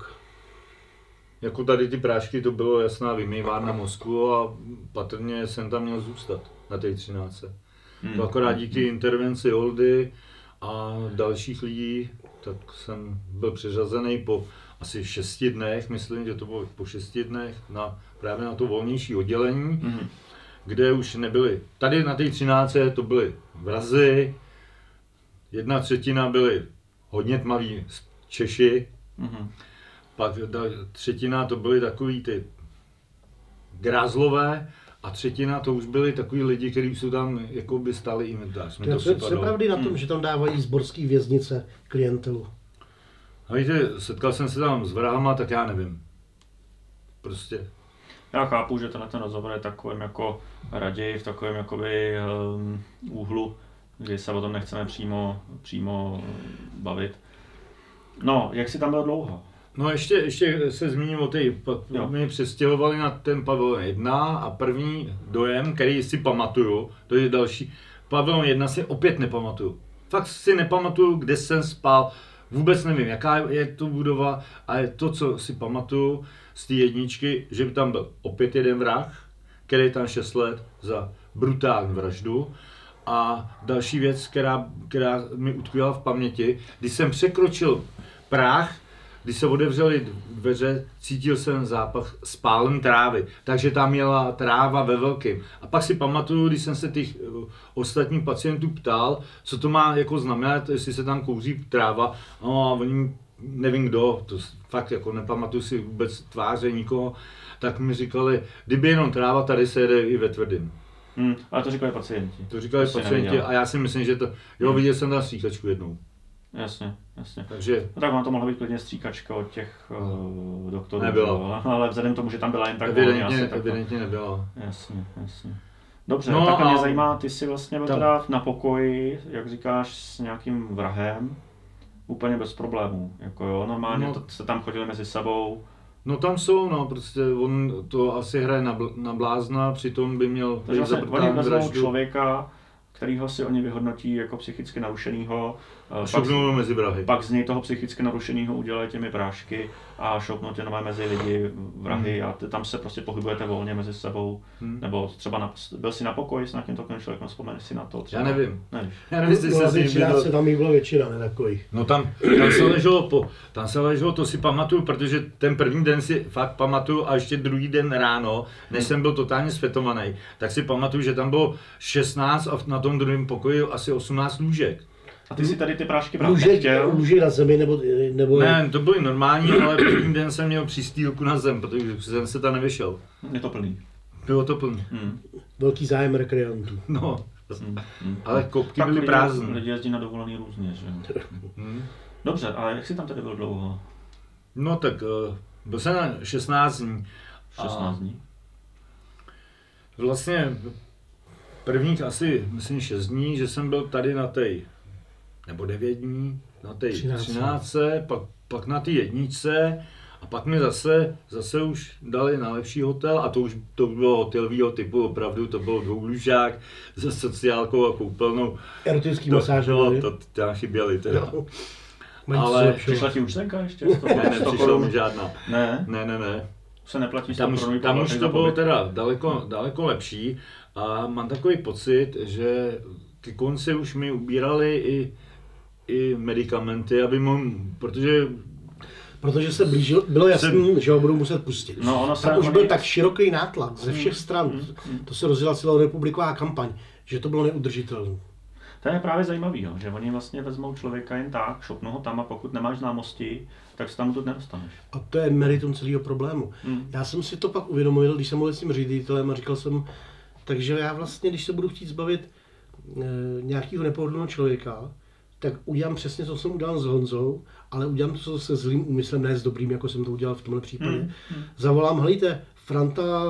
jako tady ty prášky, to bylo jasná vymývárna mozku a patrně jsem tam měl zůstat na té třináctce. Hmm. To akorát díky intervenci Oldy a dalších lidí, tak jsem byl přeřazený po asi šesti dnech, myslím, že to bylo po šesti dnech, na, právě na to volnější oddělení, Mhm. kde už nebyly. Tady na té třináctce to byly vrazy, jedna třetina byly hodně tmaví Češi, mm-hmm. pak ta třetina to byly takový ty grázlové a třetina to už byli takový lidi, kteří jsou tam jako by stáli inventář. To je to pravdy na tom, hmm. že tam dávají zborský věznice klientelu. A víte, setkal jsem se tam s vrahama, tak já nevím. Prostě. Já chápu, že tenhle ten rozhovor je takovým jako raději v takovém jakoby um, úhlu, kdy se o tom nechceme přímo, přímo bavit. No, jak jsi tam byl dlouho? No ještě, ještě se zmíním o té, my přestěhovali na ten pavilon jedna a první dojem, který si pamatuju, to je další, pavilon jedna si opět nepamatuju. Fakt si nepamatuju, kde jsem spal, vůbec nevím, jaká je to budova, ale to, co si pamatuju z té jedničky, že by tam byl opět jeden vrah, který tam šest let za brutální vraždu. A další věc, která, která mi utkvěla v paměti, když jsem překročil práh, když se otevřely dveře, cítil jsem zápach spálen trávy, takže tam měla tráva ve velkém. A pak si pamatuju, když jsem se těch ostatních pacientů ptal, co to má jako znamenat, jestli se tam kouří tráva, no a oni, nevím kdo, to fakt jako nepamatuju si vůbec tváře nikoho, tak mi říkali, kdyby jenom tráva, tady se jede i ve tvrdým. Hmm, ale to říkali pacienti. To říkali to pacienti a já si myslím, že to, jo, viděl jsem tam stříkačku jednou. Jasně, jasně. Takže... No tak ona to mohla být klidně stříkačka od těch uh, doktorů. Nebyla. Ale vzhledem k tomu, že tam byla jen tak evidentně, volně, asi evidentně tak, nebyla. Jasně, jasně. Dobře, no tak a mě zajímá, ty jsi vlastně byl tam... teda na pokoji, jak říkáš, s nějakým vrahem, úplně bez problémů, jako jo, normálně no. to, se tam chodili mezi sebou. No tam jsou, no, prostě on to asi hraje na, bl- na blázna, přitom by měl... Takže vlastně oni vezmou člověka, kterýho si oni vyhodnotí jako psychicky narušenýho, pak, mezi vrahy. pak z něj toho psychicky narušenýho udělají těmi prášky a šoupnou tě nové mezi lidi, vrahy hmm. a ty tam se prostě pohybujete volně mezi sebou, hmm. nebo třeba na, byl jsi na pokoji s nějakým takovým člověkem, vzpomeneš si na to třeba? Já nevím. Nevíš. Já nevím, jestli no, se s ním byl... tam jich byla většina, ne takových. No tam, tam se leželo, po, tam se leželo, to si pamatuju, protože ten první den si fakt pamatuju a ještě druhý den ráno, než jsem byl totálně světovaný, tak si pamatuju, že tam bylo šestnáct a na tom druhém pokoji asi osmnáct lůžek. A ty si tady ty prášky brát lůžek, nechtěl? Lůžek na zemi nebo... nebo... Ne, to byly normální, ale první den jsem měl přistýlku na zem, protože jsem se tam nevyšel. Je to plný. Bylo to plný. Hmm. Velký zájem rekreantů. No, hmm. Hmm. ale kopky tak byly prázdné. Lidi jezdí na dovolený různě, že jo? Hmm. Dobře, a jak jsi tam tady byl dlouho? No tak, uh, byl jsem na šestnáct dní. šestnáct dní? Vlastně prvních asi, myslím, šest dní, že jsem byl tady na té, nebo devět dní, na té třináctce, pak, pak na té jedničce a pak mi zase, zase už dali na lepší hotel a to už to bylo hotelového typu, opravdu to bylo dvoulůžák se sociálkou a koupelnou. Erotický masáž. No, to tam chyběly teda. No. Ale přišla ti účtenka ještě? Ne, nepřišla mi žádná. Ne? Ne, ne, ne. Se neplatí tam už, tam už to bylo teda daleko, daleko lepší a mám takový pocit, že ke konci už mi ubírali i, i medicamenty, aby mohl, protože Protože se blížil, bylo jasný, se... že ho budou muset pustit. No, ono tam se, už oni... byl tak široký nátlak ze všech stran, mm, mm. to se rozjela celá republiková kampaň, že to bylo neudržitelné. To je právě zajímavý, jo, že oni vlastně vezmou člověka jen tak, šopnou ho tam a pokud nemáš známosti, tak se tam tu nedostaneš. A to je meritum celého problému. Mm. Já jsem si to pak uvědomil, když jsem mluvil s tím ředitelem a říkal jsem, takže já vlastně, když se budu chtít zbavit e, nějakého nepohodlného člověka, tak udělám přesně to, co jsem udělal s Honzou, ale udělám to se zlým úmyslem, ne s dobrým, jako jsem to udělal v tomhle případě. Mm. Mm. Zavolám, helejte, Franta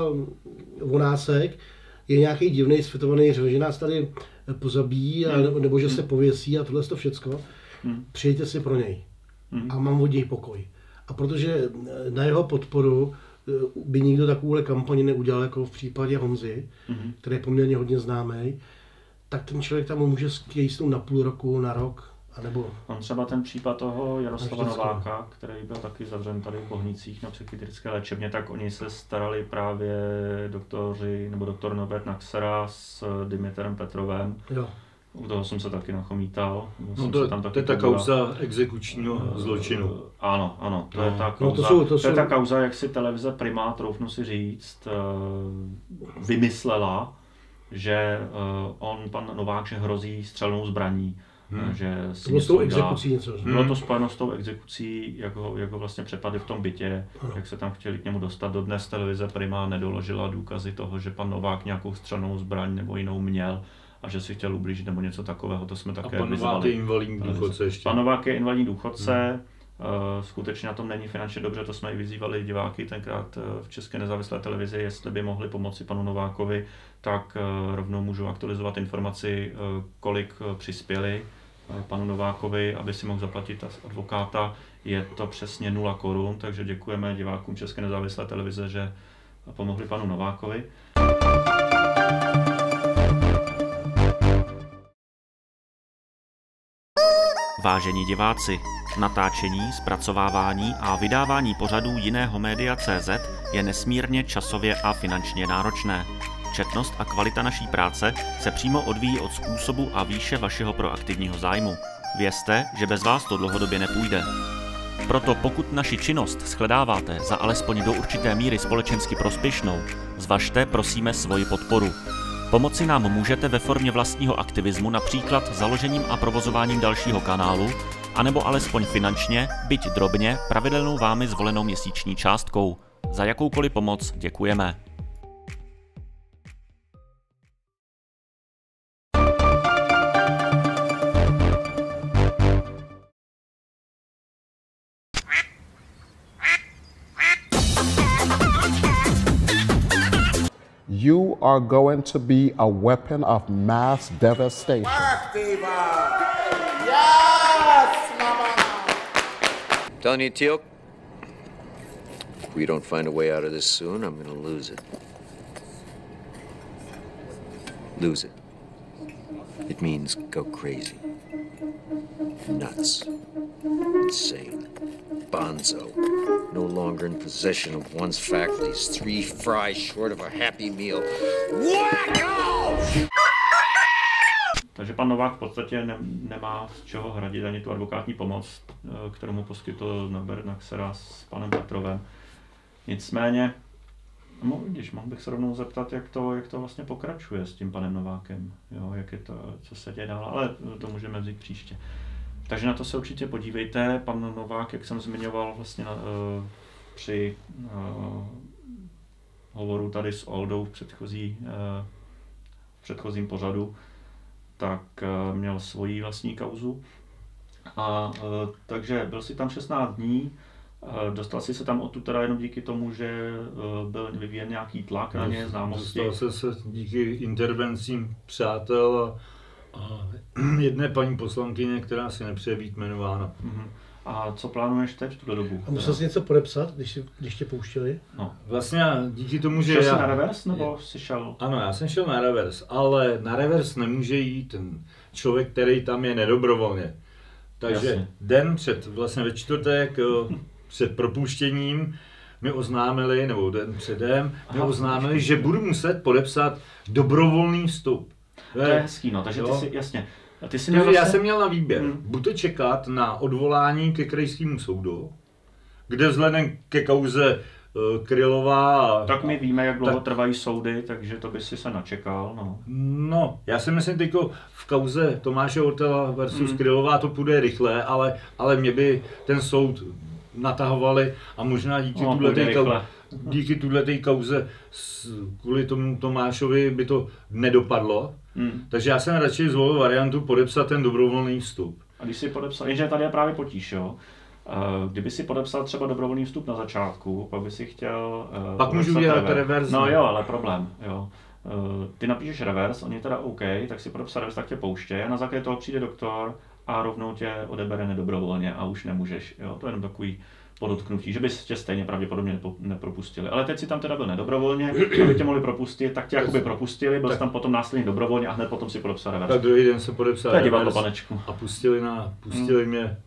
Vonásek je nějaký divný, světovaný řev, že nás tady pozabíjí, mm. nebo, nebo že se pověsí a tohle to všecko. Mm. Přijďte si pro něj. Mm. A mám od něj pokoj. A protože na jeho podporu by nikdo takovouhle kampaně neudělal, jako v případě Honzy, mm. který je poměrně hodně známý, tak ten člověk tam může skýsnout na půl roku, na rok, anebo... On třeba ten případ toho Jaroslava Nováka, který byl taky zavřen tady v Bohnicích na psychiatrické léčebně, tak oni se starali právě doktoři, nebo doktor Norbert Naxera s Dimitrem Petrovem. Jo. U toho jsem se taky nachomítal. No to, tam taky to je ta kauza exekučního zločinu. Uh, ano, ano, to no. je ta kauza, no to jsou, to to jsou... je ta kauza, jak si televize Prima, troufnu si říct, uh, vymyslela, že uh, on, pan Novák, že hrozí střelnou zbraní. Hmm. Že to bylo s tou exekucí něco. Hmm. Bylo to spojeno s tou exekucí, jak ho, jak ho vlastně přepadli v tom bytě, hmm. jak se tam chtěli k němu dostat. Dodnes televize Prima nedoložila důkazy toho, že pan Novák nějakou střelnou zbraň nebo jinou měl a že si chtěl ublížit nebo něco takového, to jsme také vyzvali. A pan Novák je invalidní důchodce ještě. Pan Novák je invalidní důchodce, hmm. Uh, skutečně na tom není finančně dobře, to jsme i vyzývali diváky tenkrát uh, v České nezávislé televizi, jestli by mohli pomoci panu Novákovi, tak uh, rovnou můžu aktualizovat informaci, uh, kolik uh, přispěli uh, panu Novákovi, aby si mohl zaplatit advokáta. Je to přesně nula korun, takže děkujeme divákům České nezávislé televize, že pomohli panu Novákovi. Vážení diváci, natáčení, zpracovávání a vydávání pořadů jiného média tečka cé zet je nesmírně časově a finančně náročné. Četnost a kvalita naší práce se přímo odvíjí od způsobu a výše vašeho proaktivního zájmu. Vězte, že bez vás to dlouhodobě nepůjde. Proto pokud naši činnost shledáváte za alespoň do určité míry společensky prospěšnou, zvažte prosíme svoji podporu. Pomoci nám můžete ve formě vlastního aktivismu, například založením a provozováním dalšího kanálu, anebo alespoň finančně, byť drobně, pravidelnou vámi zvolenou měsíční částkou. Za jakoukoliv pomoc děkujeme. You are going to be a weapon of mass devastation. Yes, mama. Telling you, Teal, if we don't find a way out of this soon, I'm gonna lose it. Lose it. It means go crazy. Nuts. Insane. Bonzo. No longer in possession of one's faculties. Three fries short of a happy meal. Wacko! Takže pan Novák v podstatě ne, nemá z čeho hradit ani tu advokátní pomoc, kterou mu poskytl Norbert Naxera s panem Petrovem. Nicméně, no, když mohl bych se rovnou zeptat, jak to, jak to vlastně pokračuje s tím panem Novákem, jo, jak je to, co se děje dál, ale to můžeme vzít příště. Takže na to se určitě podívejte. Pan Novák, jak jsem zmiňoval vlastně na, uh, při uh, hovoru tady s Oldou v, předchozí, uh, v předchozím pořadu, tak uh, měl svoji vlastní kauzu. A uh, takže byl si tam šestnáct dní, uh, dostal si se tam odtud teda jenom díky tomu, že uh, byl vyvíjen nějaký tlak na ně, známosti. Dostal se se díky intervencím přátel a A jedné paní poslankyně, která si nepřeje být jmenována. Uh-huh. A co plánuješ teď v tuhle dobu? A musel jsi něco podepsat, když, si, když tě pouštěli? No, vlastně díky tomu, že šel já... jsi na revers, nebo jsi šel? Ano, já jsem šel na revers, ale na revers nemůže jít ten člověk, který tam je nedobrovolně. Takže Jasně. den před, vlastně ve čtvrtek, před propuštěním, mi oznámili, nebo den předem, mi oznámili, počkej. že budu muset podepsat dobrovolný vstup. To je hezký, no, takže jo. ty si, jasně. A ty si takže vlastně... já jsem měl na výběr, hmm. buď to čekat na odvolání ke krajskému soudu, kde vzhledem ke kauze uh, Krylová... Tak my víme, jak dlouho tak... trvají soudy, takže to by si se načekal, no. No, já si myslím teďko v kauze Tomáše Ortela versus hmm. Krylová to půjde rychle, ale, ale mě by ten soud natahovali a možná díky no, tuhle kauze... Díky tuhle kauze kvůli tomu Tomášovi by to nedopadlo, hmm. takže já jsem radši zvolil variantu podepsat ten dobrovolný vstup. A když si podepsal, jenže tady je právě potíž, jo. Kdyby si podepsal třeba dobrovolný vstup na začátku, pak by si chtěl... Pak můžu dělat revers. No jo, ale problém, jo. Ty napíšeš revers, oni teda OK, tak si podepsal revers, tak tě pouště, a na základě toho přijde doktor a rovnou tě odebere nedobrovolně a už nemůžeš, jo. To je jenom takový podotknutí, že bys tě stejně pravděpodobně nepropustili. Ale teď si tam teda byl nedobrovolně, aby tě mohli propustit, tak tě jakoby propustili, byl jsi tam potom následně dobrovolně a hned potom si podepsal revers. Tak druhý den se podepsal revers a pustili, na, pustili hmm. mě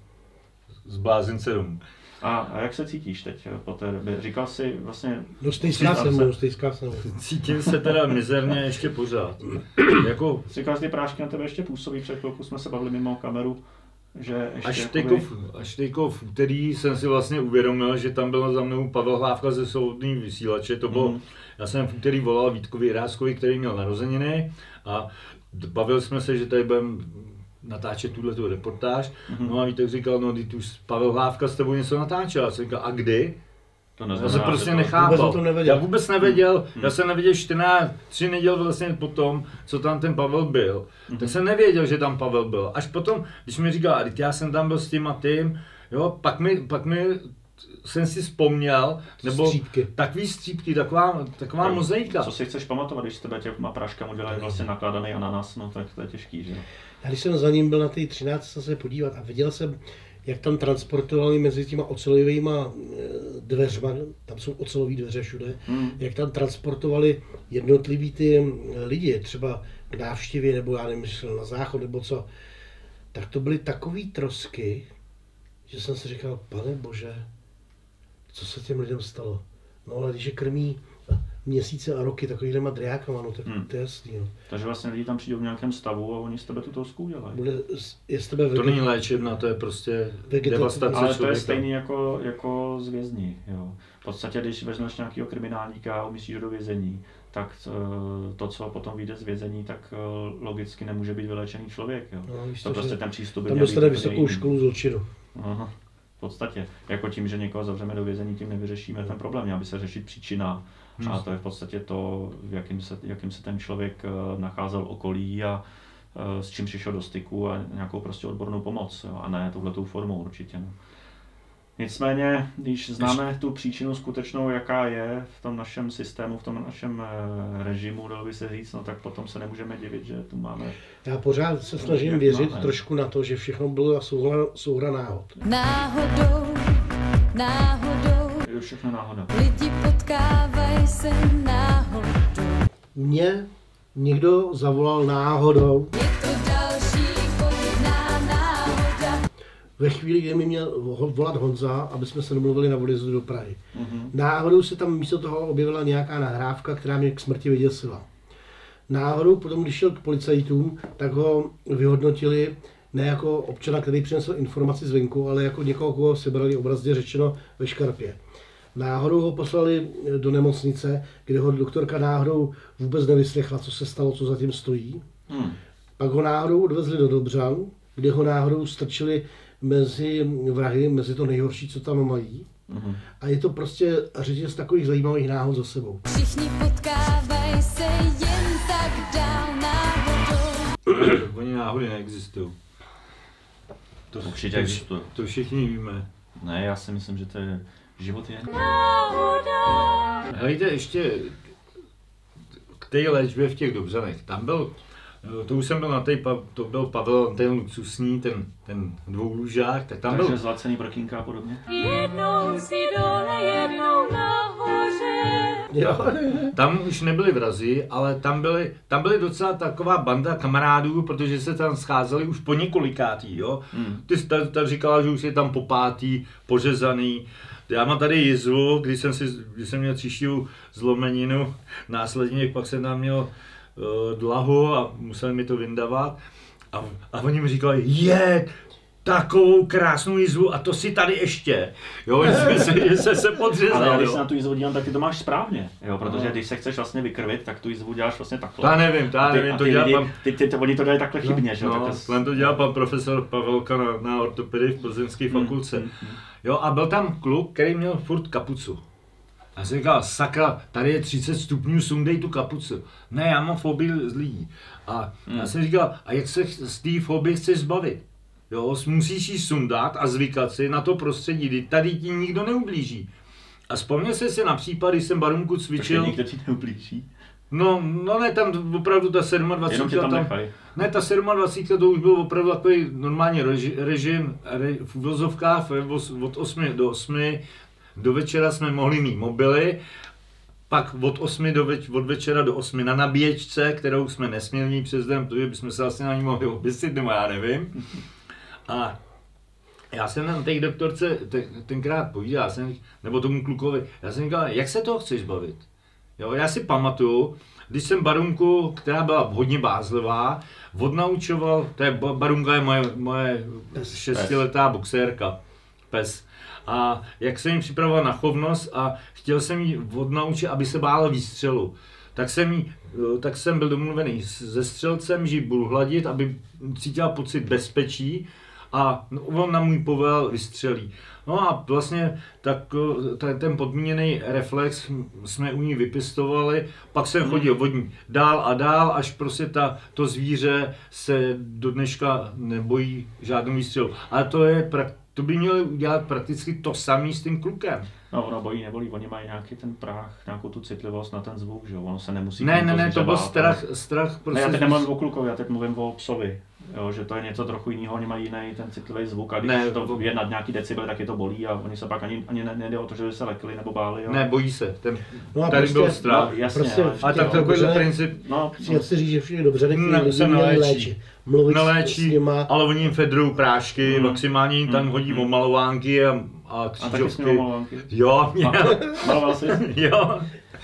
z blázince domů. A, a jak se cítíš teď po té době? Říkal jsi vlastně... No stejská se mnou, stejská se mnou. Cítím se teda mizerně ještě pořád. Jako... Říkal jsi, ty prášky na tebe ještě působí, před chvilku jsme se bavili mimo kameru. že ještě až, jakoby... teďko, až teďko v úterý jsem si vlastně uvědomil, že tam byl za mnou Pavel Hlávka ze Svobodný vysílače, to bylo, mm. já jsem v úterý volal Vítkovi Jiráskovi, který měl narozeniny a bavili jsme se, že tady budeme natáčet tuhletu reportáž, mm-hmm. no a Vítek říkal, no ty už Pavel Hlávka s tebou něco natáčel, já jsem říkal, a kdy? To já jsem prostě to... nechápal, vůbec já vůbec nevěděl, mm. já jsem nevěděl čtrnáct, tři neděl vlastně potom, co tam ten Pavel byl, mm. tak jsem nevěděl, že tam Pavel byl, až potom, když mi říkal, a já jsem tam byl s tím a tím, jo, pak mi, pak mi jsem si vzpomněl, nebo střípky. takový střípky, taková, taková tak, mozaika. Co si chceš pamatovat, když s tebe těma práškama udělají vlastně nakládaný ananas, no tak to je těžký, že jo? Já když jsem za ním byl na té třináctce se podívat a viděl jsem, jak tam transportovali mezi těma ocelovými dveřma, tam jsou ocelové dveře všude, hmm. jak tam transportovali jednotlivý ty lidi, třeba k návštěvě, nebo já nevím, jestli na záchod, nebo co, tak to byly takový trosky, že jsem si říkal, pane bože, co se těm lidem stalo? No ale když je krmí měsíce a roky takovýhlema driákama, no tak hmm. to je jasný. No. Takže vlastně lidi tam přijdou v nějakém stavu a oni z tebe tu tosku udělají. Bude, je z tebe to není léčebná, to je prostě devastace ale člověka. to je stejný jako, jako z vězní. Jo. V podstatě, když vezmeš nějakého kriminálníka a umístíš ho do vězení, tak to, co potom vyjde z vězení, tak logicky nemůže být vylečený člověk. Jo. No, to, to prostě ten přístup by tam dostane vysokou školu zločinu. Aha. V podstatě, jako tím, že někoho zavřeme do vězení, tím nevyřešíme ten problém, měla by se řešit příčina. A to je v podstatě to, v jakým se, jakým se ten člověk nacházel okolí a s čím přišel do styku a nějakou prostě odbornou pomoc, jo, a ne touhletou formou určitě. No. Nicméně, když známe tu příčinu skutečnou, jaká je v tom našem systému, v tom našem režimu, dalo by se říct, no, tak potom se nemůžeme divit, že tu máme... Já pořád se snažím věřit máme. trošku na to, že všechno bylo souhra, souhra náhod. Náhodou, náhodou. Je všechno náhoda. Lidi potkávají se náhodou. Mě někdo zavolal náhodou. Je to další podobná náhoda. Ve chvíli, kdy mi měl volat Honza, aby jsme se domluvili na odjezdu do Prahy. Mm-hmm. Náhodou se tam místo toho objevila nějaká nahrávka, která mě k smrti vyděsila. Náhodou potom, když šel k policajtům, tak ho vyhodnotili ne jako občana, který přinesl informaci zvenku, ale jako někoho, koho sebrali obrazně řečeno ve škarpě. Náhodou ho poslali do nemocnice, kde ho doktorka náhodou vůbec nevyslechla, co se stalo, co zatím stojí. Hmm. Pak ho náhodou odvezli do Dobřan, kde ho náhodou strčili mezi vrahy, mezi to nejhorší, co tam mají. Hmm. A je to prostě řetěz takových zajímavých náhod za sebou. Všichni potkávají se jen tak dál náhodou. Oni náhody neexistují. To určitě existuje. To všichni víme. Ne, já si myslím, že to je život je. Hejte, ještě k té léčbě v těch Dobřanech. Tam byl, to už jsem byl na té, to byl Pavel, ten luxusní, ten, ten dvoulůžák, tak tam Takže byl... zlacený prkínka a podobně. Jednou si dole, jednou nahoře. Jo. Tam už nebyli vrazi, ale tam byly, tam byly docela taková banda kamarádů, protože se tam scházeli už po několikátý, jo. Hmm. Ty jsi ta říkala, že už je tam po pátý, pořezaný. Já mám tady jizvu, když jsem, si, když jsem měl příštího zlomeninu, následně pak jsem tam měl uh, dlahu a museli mi to vyndavat. A, a oni mi říkali, je, takovou krásnou jizvu a to si tady ještě. Jo, myslím si, že se se podřezal. Ale když se na tu jizvu dívám, tak ty to máš správně, jo, protože no. když se chceš vlastně vykrvit, tak tu jizvu děláš vlastně takhle. Já nevím, já nevím, to dělá pan... Ty, ty, ty, oni to dělají takhle chybně, že jo. No, jen to dělá pan profesor Pavelka na, na ortopedii v Plzeňské fakultce. Hmm, hmm. Jo, a byl tam kluk, který měl furt kapucu. A jsem říkal, sakra, tady je třicet stupňů, sundej tu kapucu. Ne, já mám fobii z lidí. A hmm. já jsem říkal, a jak se z té fobie chceš zbavit? Jo, musíš ji sundat a zvykat si na to prostředí, kdy tady ti nikdo neublíží. A vzpomněl jsem si na případ, když jsem barunku cvičil. Takže nikdo ti neublíží? No, no ne, tam opravdu ta dvacet sedm. Jenom tam, tam ne, ta dvacet sedm to už byl opravdu takový normální reži, režim, re, v uvozovkách od osmi do osmi. Do večera jsme mohli mít mobily, pak od osmi do več, od večera do osmi na nabíječce, kterou jsme nesměli mít přes den, protože bychom se asi na ní mohli oběsit, nebo já nevím. A já jsem na té doktorce ten, tenkrát povídal, jsem, nebo tomu klukovi, já jsem říkal, jak se toho chceš bavit? Jo, já si pamatuju, když jsem Barunku, která byla hodně bázlivá, odnaučoval, to je Barunka je moje, moje šestiletá boxérka, pes. A jak jsem ji připravoval na chovnost a chtěl jsem ji odnaučit, aby se bála výstřelu. Tak jsem, jí, tak jsem byl domluvený se střelcem, že ji budu hladit, aby cítila pocit bezpečí a on na můj povel vystřelí. No a vlastně tak, ten podmíněný reflex jsme u ní vypěstovali, pak jsem chodil od ní dál a dál, až prostě ta, to zvíře se do dneška nebojí žádnou výstřelu. Ale to je to by měli udělat prakticky to samé s tím klukem. No, ono bojí nebolí, oni mají nějaký ten práh, nějakou tu citlivost na ten zvuk, že jo, ono se nemusí... Ne, ne, ne, to byl strach, strach prostě... Ne, já teď nemluvím o klukovi, já teď mluvím o psovi, jo, že to je něco trochu jiného, oni mají jiný ten citlivý zvuk a když ne, to je nad nějaký decibel, tak je to bolí a oni se pak ani, ani nejde o to, že by se lekli nebo báli, jo. Ne, bojí se, ten, no tady prostě, byl strach. No, jasně, prostě ale... A tak to byl princip... No, já si říct, že všichni dobře, nechci ne, lidi měli léčit. Mluvit neléčí, s nima. ale oni jim fedrou prášky, mm. maximálně jim tam mm. hodí mm. omalovánky a, a křížovky. A taky jo, měl. Maloval jsi? Jo.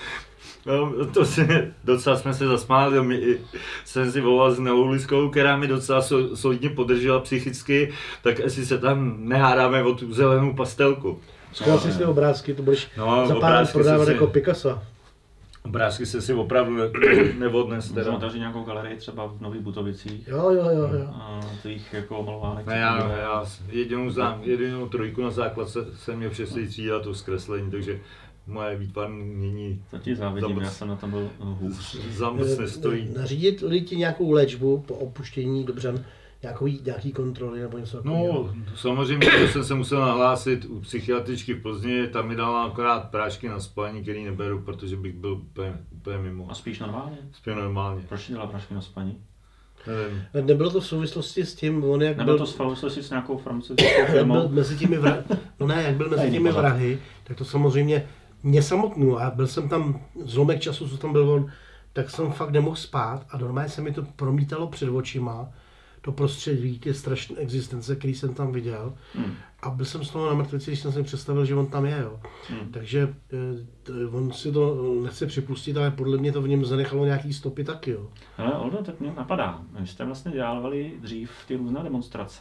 No, to si, docela jsme se zasmáli, my, jsem si volal s Nelouliskou, která mi docela so, solidně podržela psychicky, tak jestli se tam nehádáme o tu zelenou pastelku. Skvěl jsi si obrázky, to budeš no, za pár let prodávat jako Picasso. Obrázky se si opravdu ne, neodnes. Můžeme otevřít nějakou galerii třeba v Nových Butovicích. Jo, jo, jo. jo. A těch jako malovánek. Ne, já, já jedinou, znám, jedinou trojku na základce jsem měl v šestý třídě a to zkreslení, takže moje výtvarné umění... To ti závidím, já jsem na tom byl hůř. Za moc nestojí. Nařídit lidi nějakou léčbu po opuštění dobře, nějaký, nějaký kontroly nebo něco takového? No, samozřejmě, že jsem se musel nahlásit u psychiatričky v Plzni, tam mi dala akorát prášky na spání, který neberu, protože bych byl úplně, úplně mimo. A spíš normálně? Spíš normálně. Proč ti dala prášky na spání? Nevím. Nebylo to v souvislosti s tím, on jak Nebylo byl... to v souvislosti s nějakou farmaceutickou firmou? Byl mezi těmi vrahy, no ne, jak byl mezi těmi vrahy, tak to samozřejmě mě samotnou, a byl jsem tam zlomek času, co tam byl on, tak jsem fakt nemohl spát a normálně se mi to promítalo před očima, to prostředí, ty strašné existence, který jsem tam viděl. Hmm. A byl jsem z toho na mrtvici, když jsem si představil, že on tam je. Jo. Hmm. Takže e, on si to nechce připustit, ale podle mě to v něm zanechalo nějaký stopy taky. Jo. Ale Oldo, tak mě napadá, my jste vlastně dělali dřív ty různé demonstrace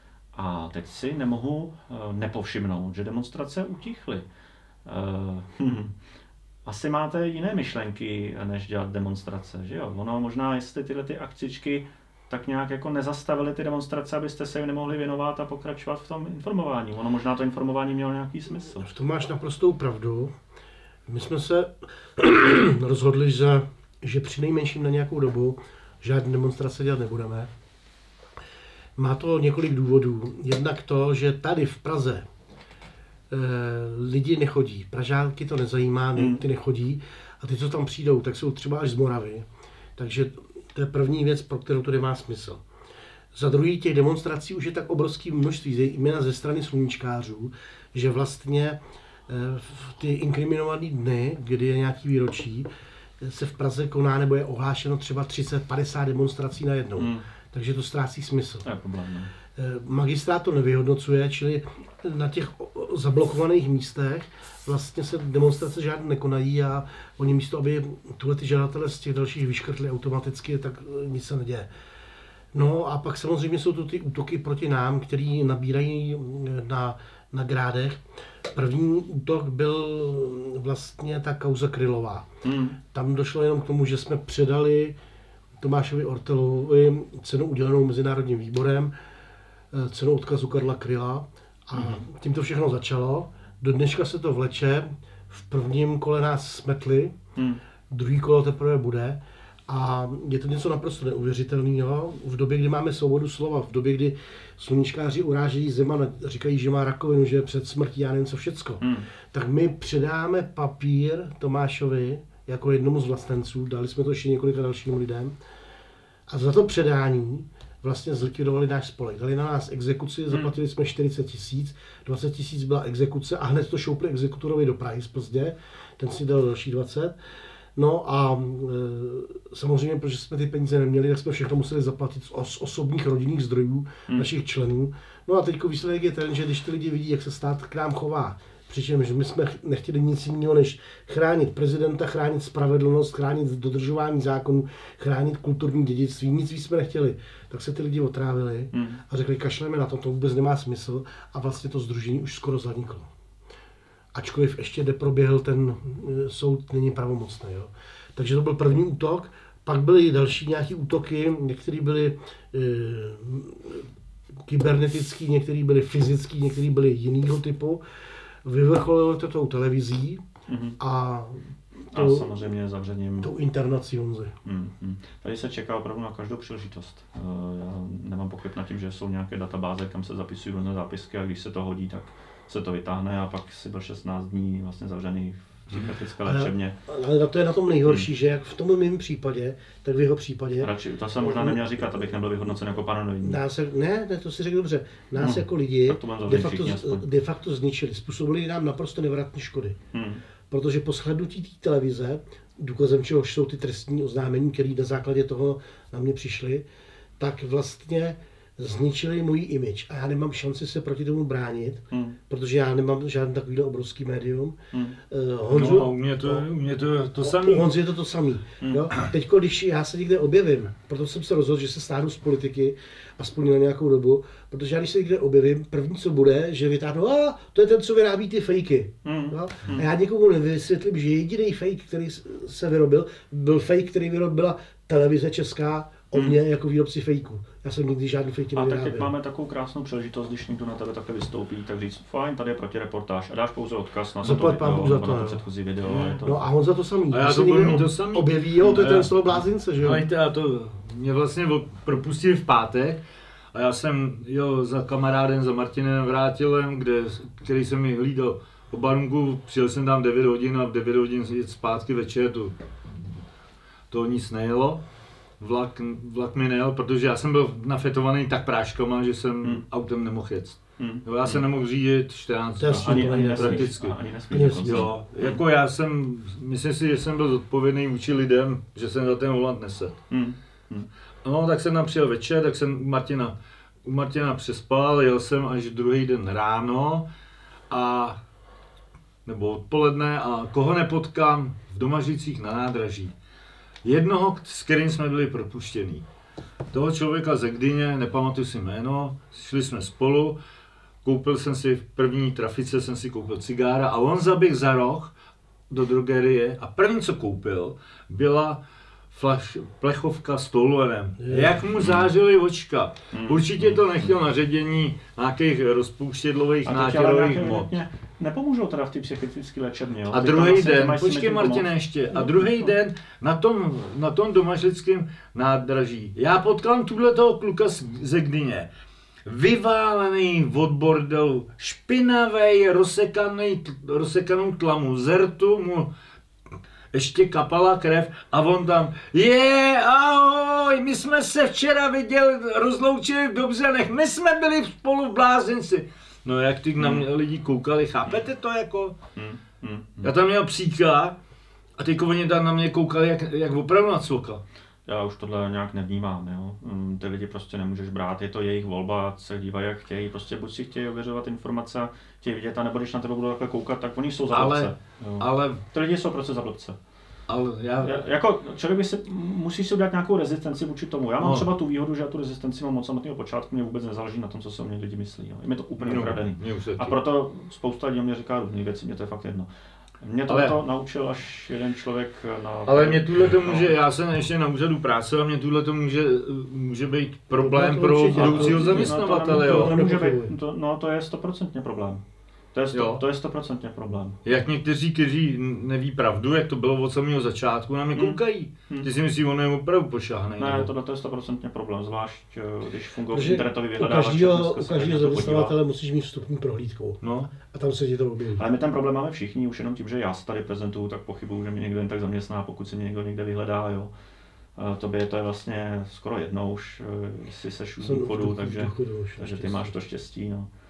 a teď si nemohu e, nepovšimnout, že demonstrace utichly. E, hm. Asi máte jiné myšlenky, než dělat demonstrace, že jo? Ono možná, jestli tyhle ty akcičky tak nějak jako nezastavili ty demonstrace, abyste se jim nemohli věnovat a pokračovat v tom informování. Ono možná to informování mělo nějaký smysl. To máš naprostou pravdu. My jsme se rozhodli, že, že při nejmenším na nějakou dobu žádné demonstrace dělat nebudeme. Má to několik důvodů. Jednak to, že tady v Praze eh, lidi nechodí. Pražáky to nezajímá, hmm. ty nechodí. A ty, co tam přijdou, tak jsou třeba až z Moravy. Takže to je první věc, pro kterou to nemá smysl. Za druhý, těch demonstrací už je tak obrovské množství, zejména ze strany sluníčkářů, že vlastně v ty inkriminované dny, kdy je nějaký výročí, se v Praze koná nebo je ohlášeno třeba třicet padesát demonstrací najednou. Hmm. Takže to ztrácí smysl. To je problém, ne? Magistrát to nevyhodnocuje, čili na těch zablokovaných místech vlastně se demonstrace žádné nekonají a oni místo, aby tuhle ty žadatele z těch dalších vyškrtli automaticky, tak nic se neděje. No a pak samozřejmě jsou to ty útoky proti nám, který nabírají na, na grádech. První útok byl vlastně ta kauza Krylová. Hmm. Tam došlo jenom k tomu, že jsme předali Tomášovi Ortelovi cenu udělenou Mezinárodním výborem, cenu odkazu Karla Kryla a mm. tím to všechno začalo. Do dneška se to vleče, v prvním kole nás smetli, mm. druhý kolo teprve bude a je to něco naprosto neuvěřitelného. V době, kdy máme svobodu slova, v době, kdy sluníčkáři urážejí Zemana, říkají, že má rakovinu, že je před smrtí, já nevím co všecko, mm. tak my předáme papír Tomášovi jako jednomu z vlastenců, dali jsme to ještě několika dalším lidem a za to předání vlastně zlikvidovali náš spolek. Dali na nás exekuci, zaplatili jsme čtyřicet tisíc, dvacet tisíc byla exekuce a hned to šoupli exekutorovi do Prahy z Plzně, ten si dal další dvacet. No a e, samozřejmě, protože jsme ty peníze neměli, tak jsme všechno museli zaplatit z, z osobních rodinných zdrojů hmm. našich členů. No a teď výsledek je ten, že když ty lidi vidí, jak se stát k nám chová Přičemž my jsme nechtěli nic jiného, než chránit prezidenta, chránit spravedlnost, chránit dodržování zákonů, chránit kulturní dědictví, nic víc jsme nechtěli. Tak se ty lidi otrávili a řekli, kašleme na to, to vůbec nemá smysl a vlastně to sdružení už skoro zaniklo. Ačkoliv ještě neproběhl ten soud, není pravomocný. Jo. Takže to byl první útok, pak byly další nějaké útoky, některé byly e, kybernetický, některé byly fyzický, některé byly jiného typu. Vyvrcholilo to tou televizí mm-hmm. a, to, a samozřejmě zavřením. Tou internacionzi. Mm-hmm. Tady se čeká opravdu na každou příležitost. Já nemám pochyb nad tím, že jsou nějaké databáze, kam se zapisují různé zápisky a když se to hodí, tak se to vytáhne a pak si byl šestnáct dní vlastně zavřený v psychiatrické léčebně. Ale na to je na tom nejhorší, hmm. že jak v tom mém případě, tak v jeho případě... Radši, to jsem možná neměl říkat, abych nebyl vyhodnocen jako paranoidní. Nás, ne, ne, to si řekl dobře. Nás hmm. jako lidi de facto, de facto zničili, způsobili nám naprosto nevratné škody. Hmm. Protože po shlednutí té televize, důkazem čehož jsou ty trestní oznámení, které na základě toho na mě přišly, tak vlastně zničili můj image a já nemám šanci se proti tomu bránit, hmm. protože já nemám žádný takovýhle obrovský médium. Hmm. Uh, Honzu, no, u mě to, u mě to je to samý. Honzu je to to samý. Hmm. Jo? Teď, když já se někde objevím, proto jsem se rozhodl, že se stáhnu z politiky aspoň na nějakou dobu, protože já když se někde objevím, první co bude, že vytáhnu, a to je ten, co vyrábí ty fejky. Hmm. Jo? A já někomu nevysvětlím, že jediný fake, který se vyrobil, byl fake, který vyrobila televize česká o mě hmm. jako výrobci fejků. Já jsem nikdy žádný fejky nevyráběl. A tak teď máme takovou krásnou příležitost, když někdo na tebe takhle vystoupí, tak říct, fajn, tady je protireportáž a dáš pouze odkaz na to video, za to, to, na to předchozí video. No, je to... no a on za to samý. A já to budu to samý. Objeví, jo, to je ten z toho blázince, že jo? Hejte, já to, mě vlastně propustili v pátek a já jsem jel za kamarádem, za Martinem Vrátilem, kde, který jsem mi hlídal po barunku, přijel jsem tam devět hodin a v devět hodin jít zpátky večer, to, to nic nejelo. Vlak, vlak mi nejel, protože já jsem byl nafetovaný tak práškama, že jsem hmm. autem nemohl jet. Hmm. Jo, já jsem nemohl řídit čtrnáct hodin. Ani, ani prakticky. Ani nesmíš, jo, jako já jsem, myslím si, že jsem byl zodpovědný vůči lidem, že jsem za ten volant nesl. Hmm. Hmm. No, tak jsem tam přijel večer, tak jsem u Martina, u Martina přespal, jel jsem až druhý den ráno a nebo odpoledne a koho nepotkám v Domažlicích na nádraží. Jednoho, s kterým jsme byli propuštění. Toho člověka ze Gdyně, nepamatuji si jméno, šli jsme spolu, koupil jsem si v první trafice, jsem si koupil cigára a on zaběhl za roh do drogerie a první, co koupil, byla flaš, plechovka s toluenem. Jak mu zářily očka. Určitě to nechtěl na ředění nějakých rozpouštědlových nátěrových hmot. Nepomůžou teda v té psychiatrické léčebně. A druhý den, počkej Martine ještě, a druhý den na tom, na tom domažlickém nádraží, já potkám tuhle toho kluka ze Gdyně. Vyválený od bordelu, špinavej, rozsekaný, rozsekanou tlamu, zertu mu ještě kapala krev a on tam, je, ahoj, my jsme se včera viděli, rozloučili v Dobřanech, my jsme byli spolu v Blázinci. No jak ty na mě lidi koukali, chápete to jako? Hmm, hmm, hmm. Já tam měl psíka a ty oni tam na mě koukali jak, jak opravdu na cvoka. Já už tohle nějak nevnímám, jo. Ty lidi prostě nemůžeš brát, je to jejich volba, se dívají jak chtějí, prostě buď si chtějí ověřovat informace, chtějí vidět, a nebo když na tebe budou takhle koukat, tak oni jsou za blbce. Ale, ale ty lidi jsou prostě za blbce. Ale já... já... Jako člověk by si, musí si udělat nějakou rezistenci vůči tomu. Já mám no. třeba tu výhodu, že já tu rezistenci mám od samotného počátku, mě vůbec nezáleží na tom, co se o mě lidi myslí. Jo. Je mi to úplně ukradený. No, a proto spousta lidí mě říká různý věci, mě to je fakt jedno. Mě to, ale, to naučil až jeden člověk na... Ale mě tuhle to může, já jsem ještě na úřadu práce a mě tuhle to může, může být problém pro budoucího zaměstnavatele, jo. To nemůže být, to, no to je stoprocentně problém. To je, sto, to je stoprocentně problém. Jak někteří, kteří neví pravdu, jak to bylo od samého začátku, na mě hmm. koukají. Hmm. Ty si myslí, on je opravdu pošáhnej. Ne, nebo? tohle to je stoprocentně problém, zvlášť když fungují internetový vyhledávač. U každého zaměstnavatele musíš mít vstupní prohlídkou. No. A tam se ti to objeví. Ale my ten problém máme všichni, už jenom tím, že já se tady prezentuju, tak pochybuju, že mě někdo jen tak zaměstná, pokud si mě někdo někde vyhledá, jo. Tobě to je vlastně skoro jedno už, jestli seš v důchodu, takže, takže ty máš to štěstí, no.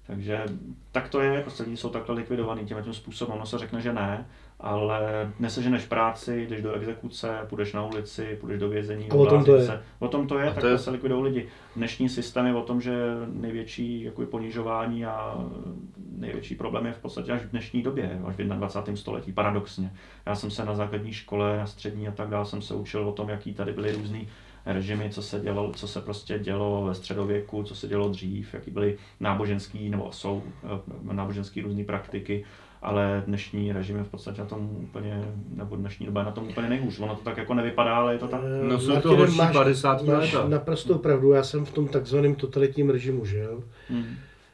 Takže tak to je, prostě lidi jsou takhle likvidovaný tímhle tím způsobem, ono se řekne, že ne, ale neseženeš práci, jdeš do exekuce, půjdeš na ulici, půjdeš do vězení, a o tom to je. se. O tom to je, A tak to je... se likvidují lidi. Dnešní systém je o tom, že největší jakoby, ponižování a největší problém je v podstatě až v dnešní době, až v dvacátém prvním století, paradoxně. Já jsem se na základní škole, na střední a tak dále jsem se učil o tom, jaký tady byly různý režimy, co se dělo, co se prostě dělo ve středověku, co se dělo dřív, jaký byly náboženský nebo jsou náboženský různé praktiky, ale dnešní režim je v podstatě na tom úplně, nebo dnešní doba je na tom úplně nejhůř. Ono to tak jako nevypadá, ale je to tak. No jsou to horší padesát máš let. naprostou pravdu, já jsem v tom takzvaném totalitním režimu žil. Hmm.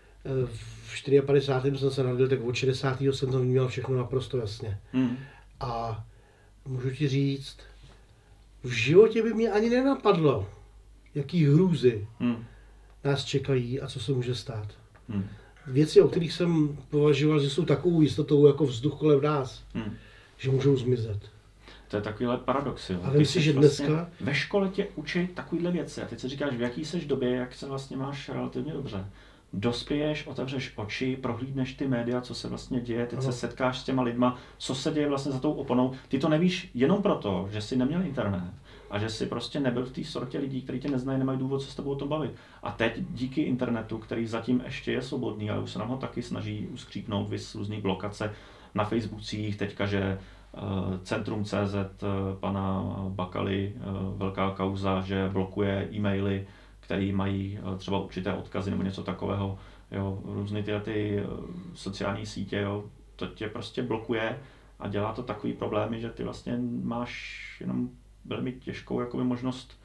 V padesátém čtvrtém jsem se narodil, tak od šedesátého jsem to vnímal všechno naprosto jasně. Hmm. A můžu ti říct, v životě by mě ani nenapadlo, jaký hrůzy Hmm. nás čekají a co se může stát. Hmm. Věci, o kterých jsem považoval, že jsou takovou jistotou jako vzduch kolem nás, Hmm. že můžou zmizet. To je takovýhle paradox. Jo. A vem si, že vlastně dneska... Ve škole tě učí takovýhle věci a teď si říkáš, v jaký seš době, jak se vlastně máš relativně dobře. Dospěješ, otevřeš oči, prohlídneš ty média, co se vlastně děje, teď ano. se setkáš s těma lidma, co se děje vlastně za tou oponou. Ty to nevíš jenom proto, že jsi neměl internet a že jsi prostě nebyl v té sortě lidí, kteří tě neznají, nemají důvod se s tebou o tom bavit. A teď díky internetu, který zatím ještě je svobodný, ale už se nám ho taky snaží uskřípnout, vys různý blokace na Facebookcích, teďka, že Centrum tečka cé zet pana Bakaly, velká kauza, že blokuje e-maily, které mají třeba určité odkazy nebo něco takového. Jo, různé ty, ty sociální sítě, jo, to tě prostě blokuje a dělá to takový problémy, že ty vlastně máš jenom velmi těžkou jakoby, možnost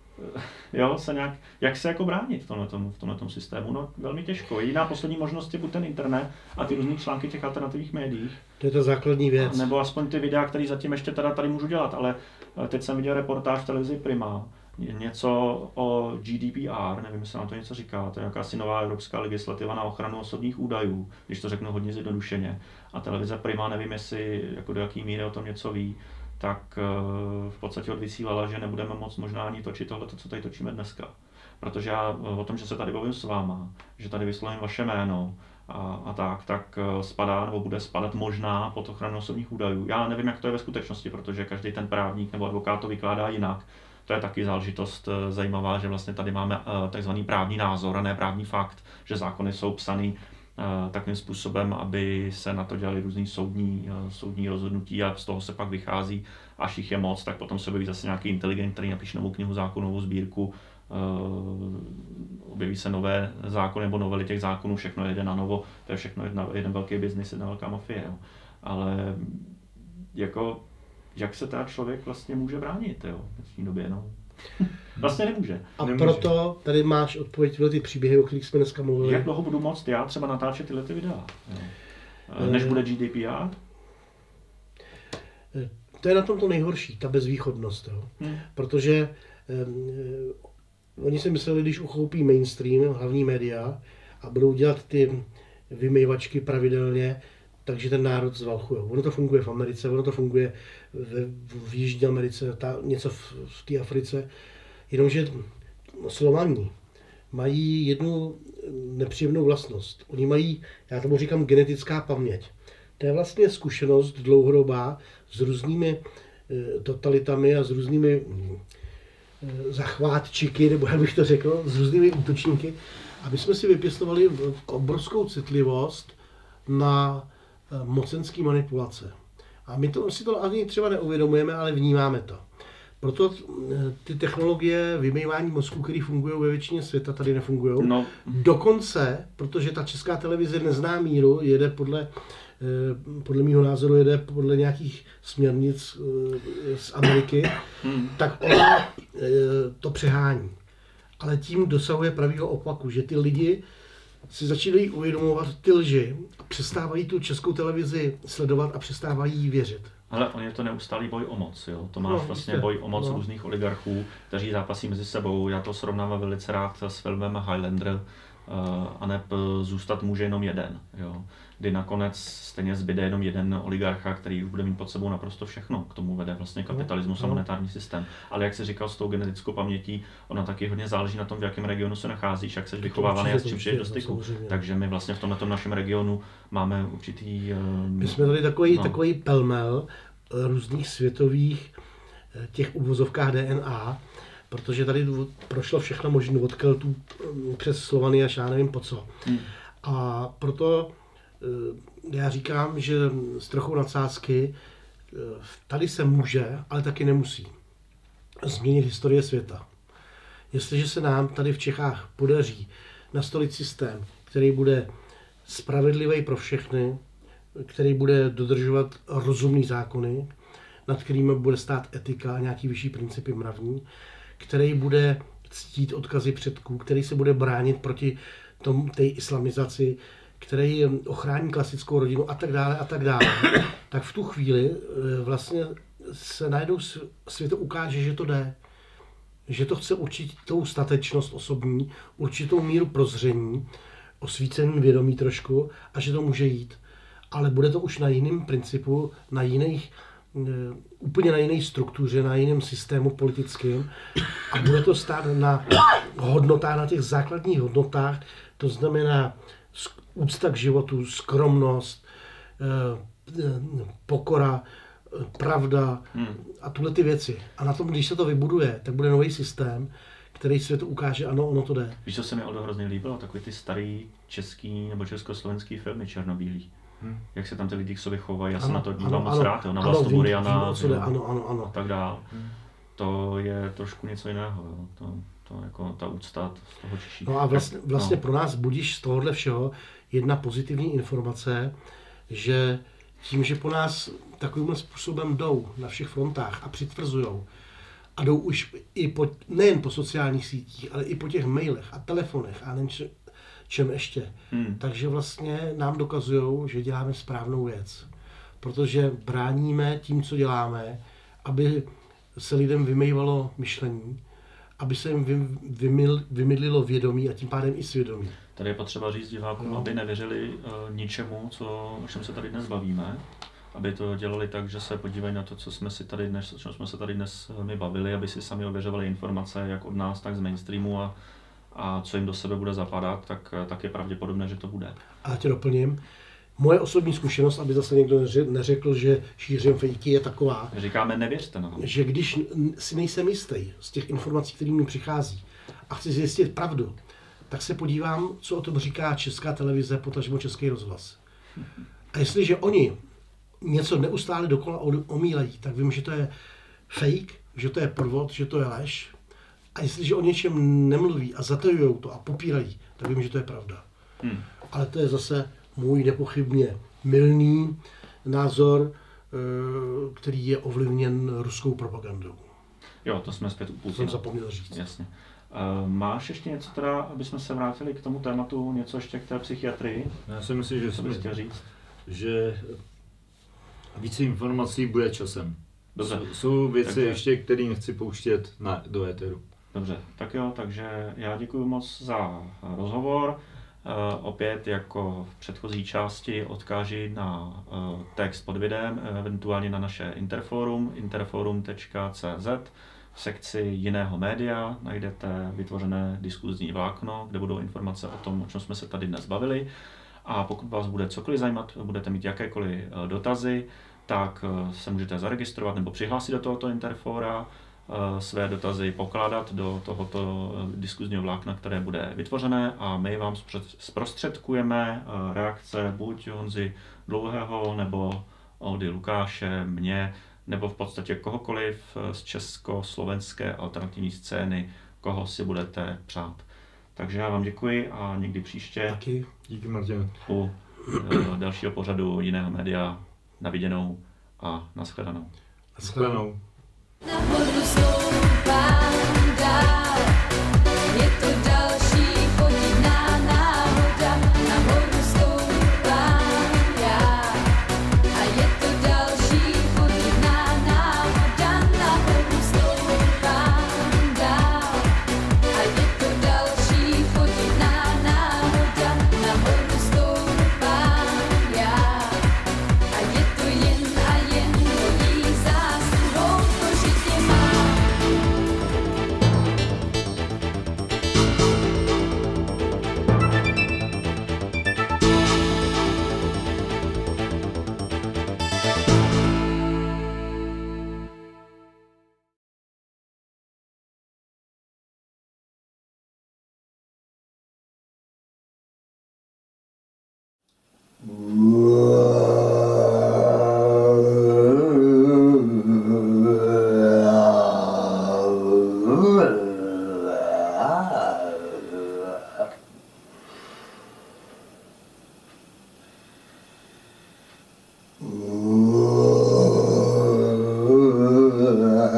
jo, se nějak, jak se jako bránit v tomhletom, v tomhletom systému. No, velmi těžko. Jediná poslední možnost je buď ten internet a ty různý články těch alternativních médiích. To je ta základní věc. Nebo aspoň ty videa, které zatím ještě teda tady můžu dělat, ale teď jsem viděl reportáž v televizi Prima, něco o G D P R, nevím, jestli nám to něco říká, to je jakási nová evropská legislativa na ochranu osobních údajů, když to řeknu hodně zjednodušeně. A televize Prima, nevím, jestli jako do jaký míry o tom něco ví, tak v podstatě odvysílala, že nebudeme moc možná ani točit tohle, co tady točíme dneska. Protože já o tom, že se tady bavím s váma, že tady vyslovím vaše jméno a, a tak, tak spadá nebo bude spadat možná pod ochranu osobních údajů. Já nevím, jak to je ve skutečnosti, protože každý ten právník nebo advokát to vykládá jinak. To je taky záležitost zajímavá, že vlastně tady máme takzvaný právní názor a ne právní fakt, že zákony jsou psaný takovým způsobem, aby se na to dělali různý soudní, soudní rozhodnutí a z toho se pak vychází, až jich je moc, tak potom se objeví zase nějaký inteligent, který napíše novou knihu, zákonovou sbírku, objeví se nové zákony nebo novely těch zákonů, všechno jede na novo, to je všechno jedna, jeden velký biznis, jedna velká mafie. Jo. Ale jako, jak se teda člověk vlastně může bránit jo, v dnešní době? No. Vlastně nemůže. A nemůže. proto tady máš odpověď tyhle ty příběhy, o kterých jsme dneska mluvili. Jak dlouho budu moct já třeba natáčet tyhle ty videa? Jo. Než bude G D P R? To je na tom to nejhorší, ta bezvýchodnost. Jo. Hmm. Protože um, oni si mysleli, když uchopí mainstream, hlavní média, a budou dělat ty vymývačky pravidelně, takže ten národ zvalchuje. Ono to funguje v Americe, ono to funguje v, v Jižní Americe, ta, něco v, v té Africe. Jenomže Slovaní mají jednu nepříjemnou vlastnost. Oni mají, já tomu říkám, genetická paměť. To je vlastně zkušenost dlouhodobá s různými e, totalitami a s různými e, zachvátčiky, nebo jak bych to řekl, s různými útočníky, aby jsme si vypěstovali obrovskou citlivost na mocenský manipulace. A my to, si to ani třeba neuvědomujeme, ale vnímáme to. Proto ty technologie vymývání mozku, které fungují ve většině světa, tady nefungují. No. Dokonce, protože ta česká televize nezná míru, jede podle, podle mýho názoru, jede podle nějakých směrnic z Ameriky, hmm. tak ona to přehání. Ale tím dosahuje pravýho opaku, že ty lidi si začínají uvědomovat ty lži, přestávají tu českou televizi sledovat a přestávají jí věřit. Ale on je to neustálý boj o moc, jo. To máš no, vlastně jste, boj o moc no. různých oligarchů, kteří zápasí mezi sebou. Já to srovnávám velice rád s filmem Highlander, aneb zůstat může jenom jeden. Jo. Kdy nakonec stejně zbyde jenom jeden oligarcha, který už bude mít pod sebou naprosto všechno. K tomu vede vlastně kapitalismus a monetární systém. Ale jak jsi říkal, s tou genetickou pamětí, ona taky hodně záleží na tom, v jakém regionu se nacházíš, jak jsi vychovávaný a s čím přijdeš do styku. Takže my vlastně v tomto našem regionu máme určitý... My jsme tady takový, no. takový pelmel různých světových těch uvozovkách D N A, protože tady prošlo všechno možné od Keltů přes Slovany až já nevím po co. Hmm. A proto já říkám, že s trochou nadsázky tady se může, ale taky nemusí změnit historie světa. Jestliže se nám tady v Čechách podaří nastolit systém, který bude spravedlivý pro všechny, který bude dodržovat rozumný zákony, nad kterými bude stát etika a nějaký vyšší principy mravní, který bude ctít odkazy předků, který se bude bránit proti tom, té islamizaci, který ochrání klasickou rodinu a tak dále a tak dále, tak v tu chvíli vlastně se najednou světu ukáže, že to jde. Že to chce určitou statečnost osobní, určitou míru prozření, osvícení vědomí trošku a že to může jít. Ale bude to už na jiném principu, na jiných, úplně na jiné struktuře, na jiném systému politickém a bude to stát na hodnotách, na těch základních hodnotách, to znamená úcta k životu, skromnost, pokora, pravda a tuhle ty věci. A na tom, když se to vybuduje, tak bude nový systém, který světu ukáže, ano, ono to jde. Víš, co se mi Oldo hrozně líbilo? Takový ty starý český nebo československý filmy černobílý. Hmm. Jak se tam ty lidi k sobě chovají, já se na to dívám moc rád, jo, na Vlastu Buriana a tak dál. Hmm. To je trošku něco jiného, jo. To, to jako ta úcta z toho čiší. No a vlastně, vlastně no. Pro nás budíš z tohohle všeho jedna pozitivní informace, že tím, že po nás takovým způsobem jdou na všech frontách a přitvrzujou, a jdou už i po, nejen po sociálních sítích, ale i po těch mailech a telefonech a nevím čem ještě. Hmm. Takže vlastně nám dokazují, že děláme správnou věc. Protože bráníme tím, co děláme, aby se lidem vymývalo myšlení, aby se jim vymyl, vymydlilo vědomí a tím pádem i svědomí. Tady je potřeba říct divákům, no. aby nevěřili uh, ničemu, co, o čem se tady dnes bavíme. Aby to dělali tak, že se podívají na to, co jsme si tady dnes, o čem jsme se tady dnes my bavili, aby si sami ověřovali informace, jak od nás, tak z mainstreamu a, a co jim do sebe bude zapadat, tak, tak je pravděpodobné, že to bude. A já tě doplním. Moje osobní zkušenost, aby zase někdo neřekl, že šířím fejky, je taková. Říkáme, nevěřte nám. Že když si nejsem jistý z těch informací, které mi přichází a chci zjistit pravdu, tak se podívám, co o tom říká Česká televize, potažmo Český rozhlas. A jestliže oni něco neustále dokola omílají, tak vím, že to je fake, že to je podvod, že to je lež. A jestliže o něčem nemluví a zatajujou to a popírají, tak vím, že to je pravda. Hmm. Ale to je zase můj nepochybně mylný názor, který je ovlivněn ruskou propagandou. Jo, to jsme zpět u Putina. Jsem zapomněl říct. Jasně. Uh, máš ještě něco teda, aby jsme se vrátili k tomu tématu, něco ještě k té psychiatrii? Já si myslím, že, co bys chtěl říct? Že více informací bude časem. Dobře. Jsou věci takže... ještě, které nechci pouštět na, do éteru. Dobře, tak jo, takže já děkuji moc za rozhovor. Uh, opět jako v předchozí části odkáži na uh, text pod videem, eventuálně na naše interforum, interforum tečka cé zet. V sekci jiného média najdete vytvořené diskuzní vlákno, kde budou informace o tom, o čem jsme se tady dnes bavili. A pokud vás bude cokoliv zajímat, budete mít jakékoliv dotazy, tak se můžete zaregistrovat nebo přihlásit do tohoto interfora, své dotazy pokládat do tohoto diskuzního vlákna, které bude vytvořené a my vám zprostředkujeme reakce buď Honzy Dlouhého nebo Oldy Lukáše, mě, nebo v podstatě kohokoliv z československé alternativní scény, koho si budete přát. Takže já vám děkuji a někdy příště Taky. Díky, Martin. U dalšího pořadu jiného média na viděnou a nashledanou. Nashledanou. Nahoru stoupám dál, je to další podivná náhoda. Nahoru stoupám já a je to další podivná náhoda. Nahoru stoupám dál a je to další podivná náhoda.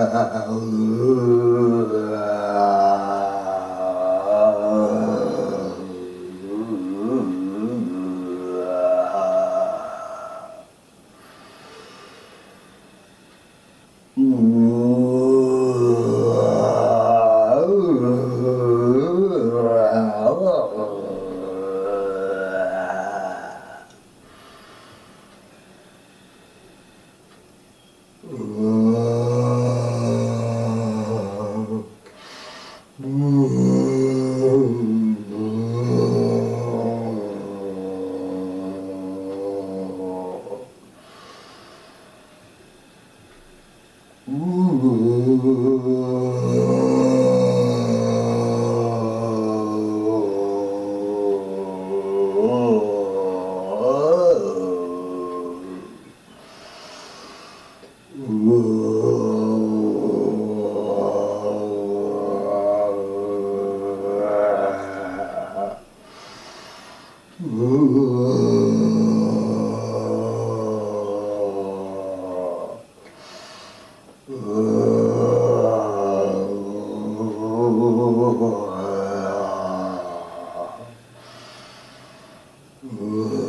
Ooh.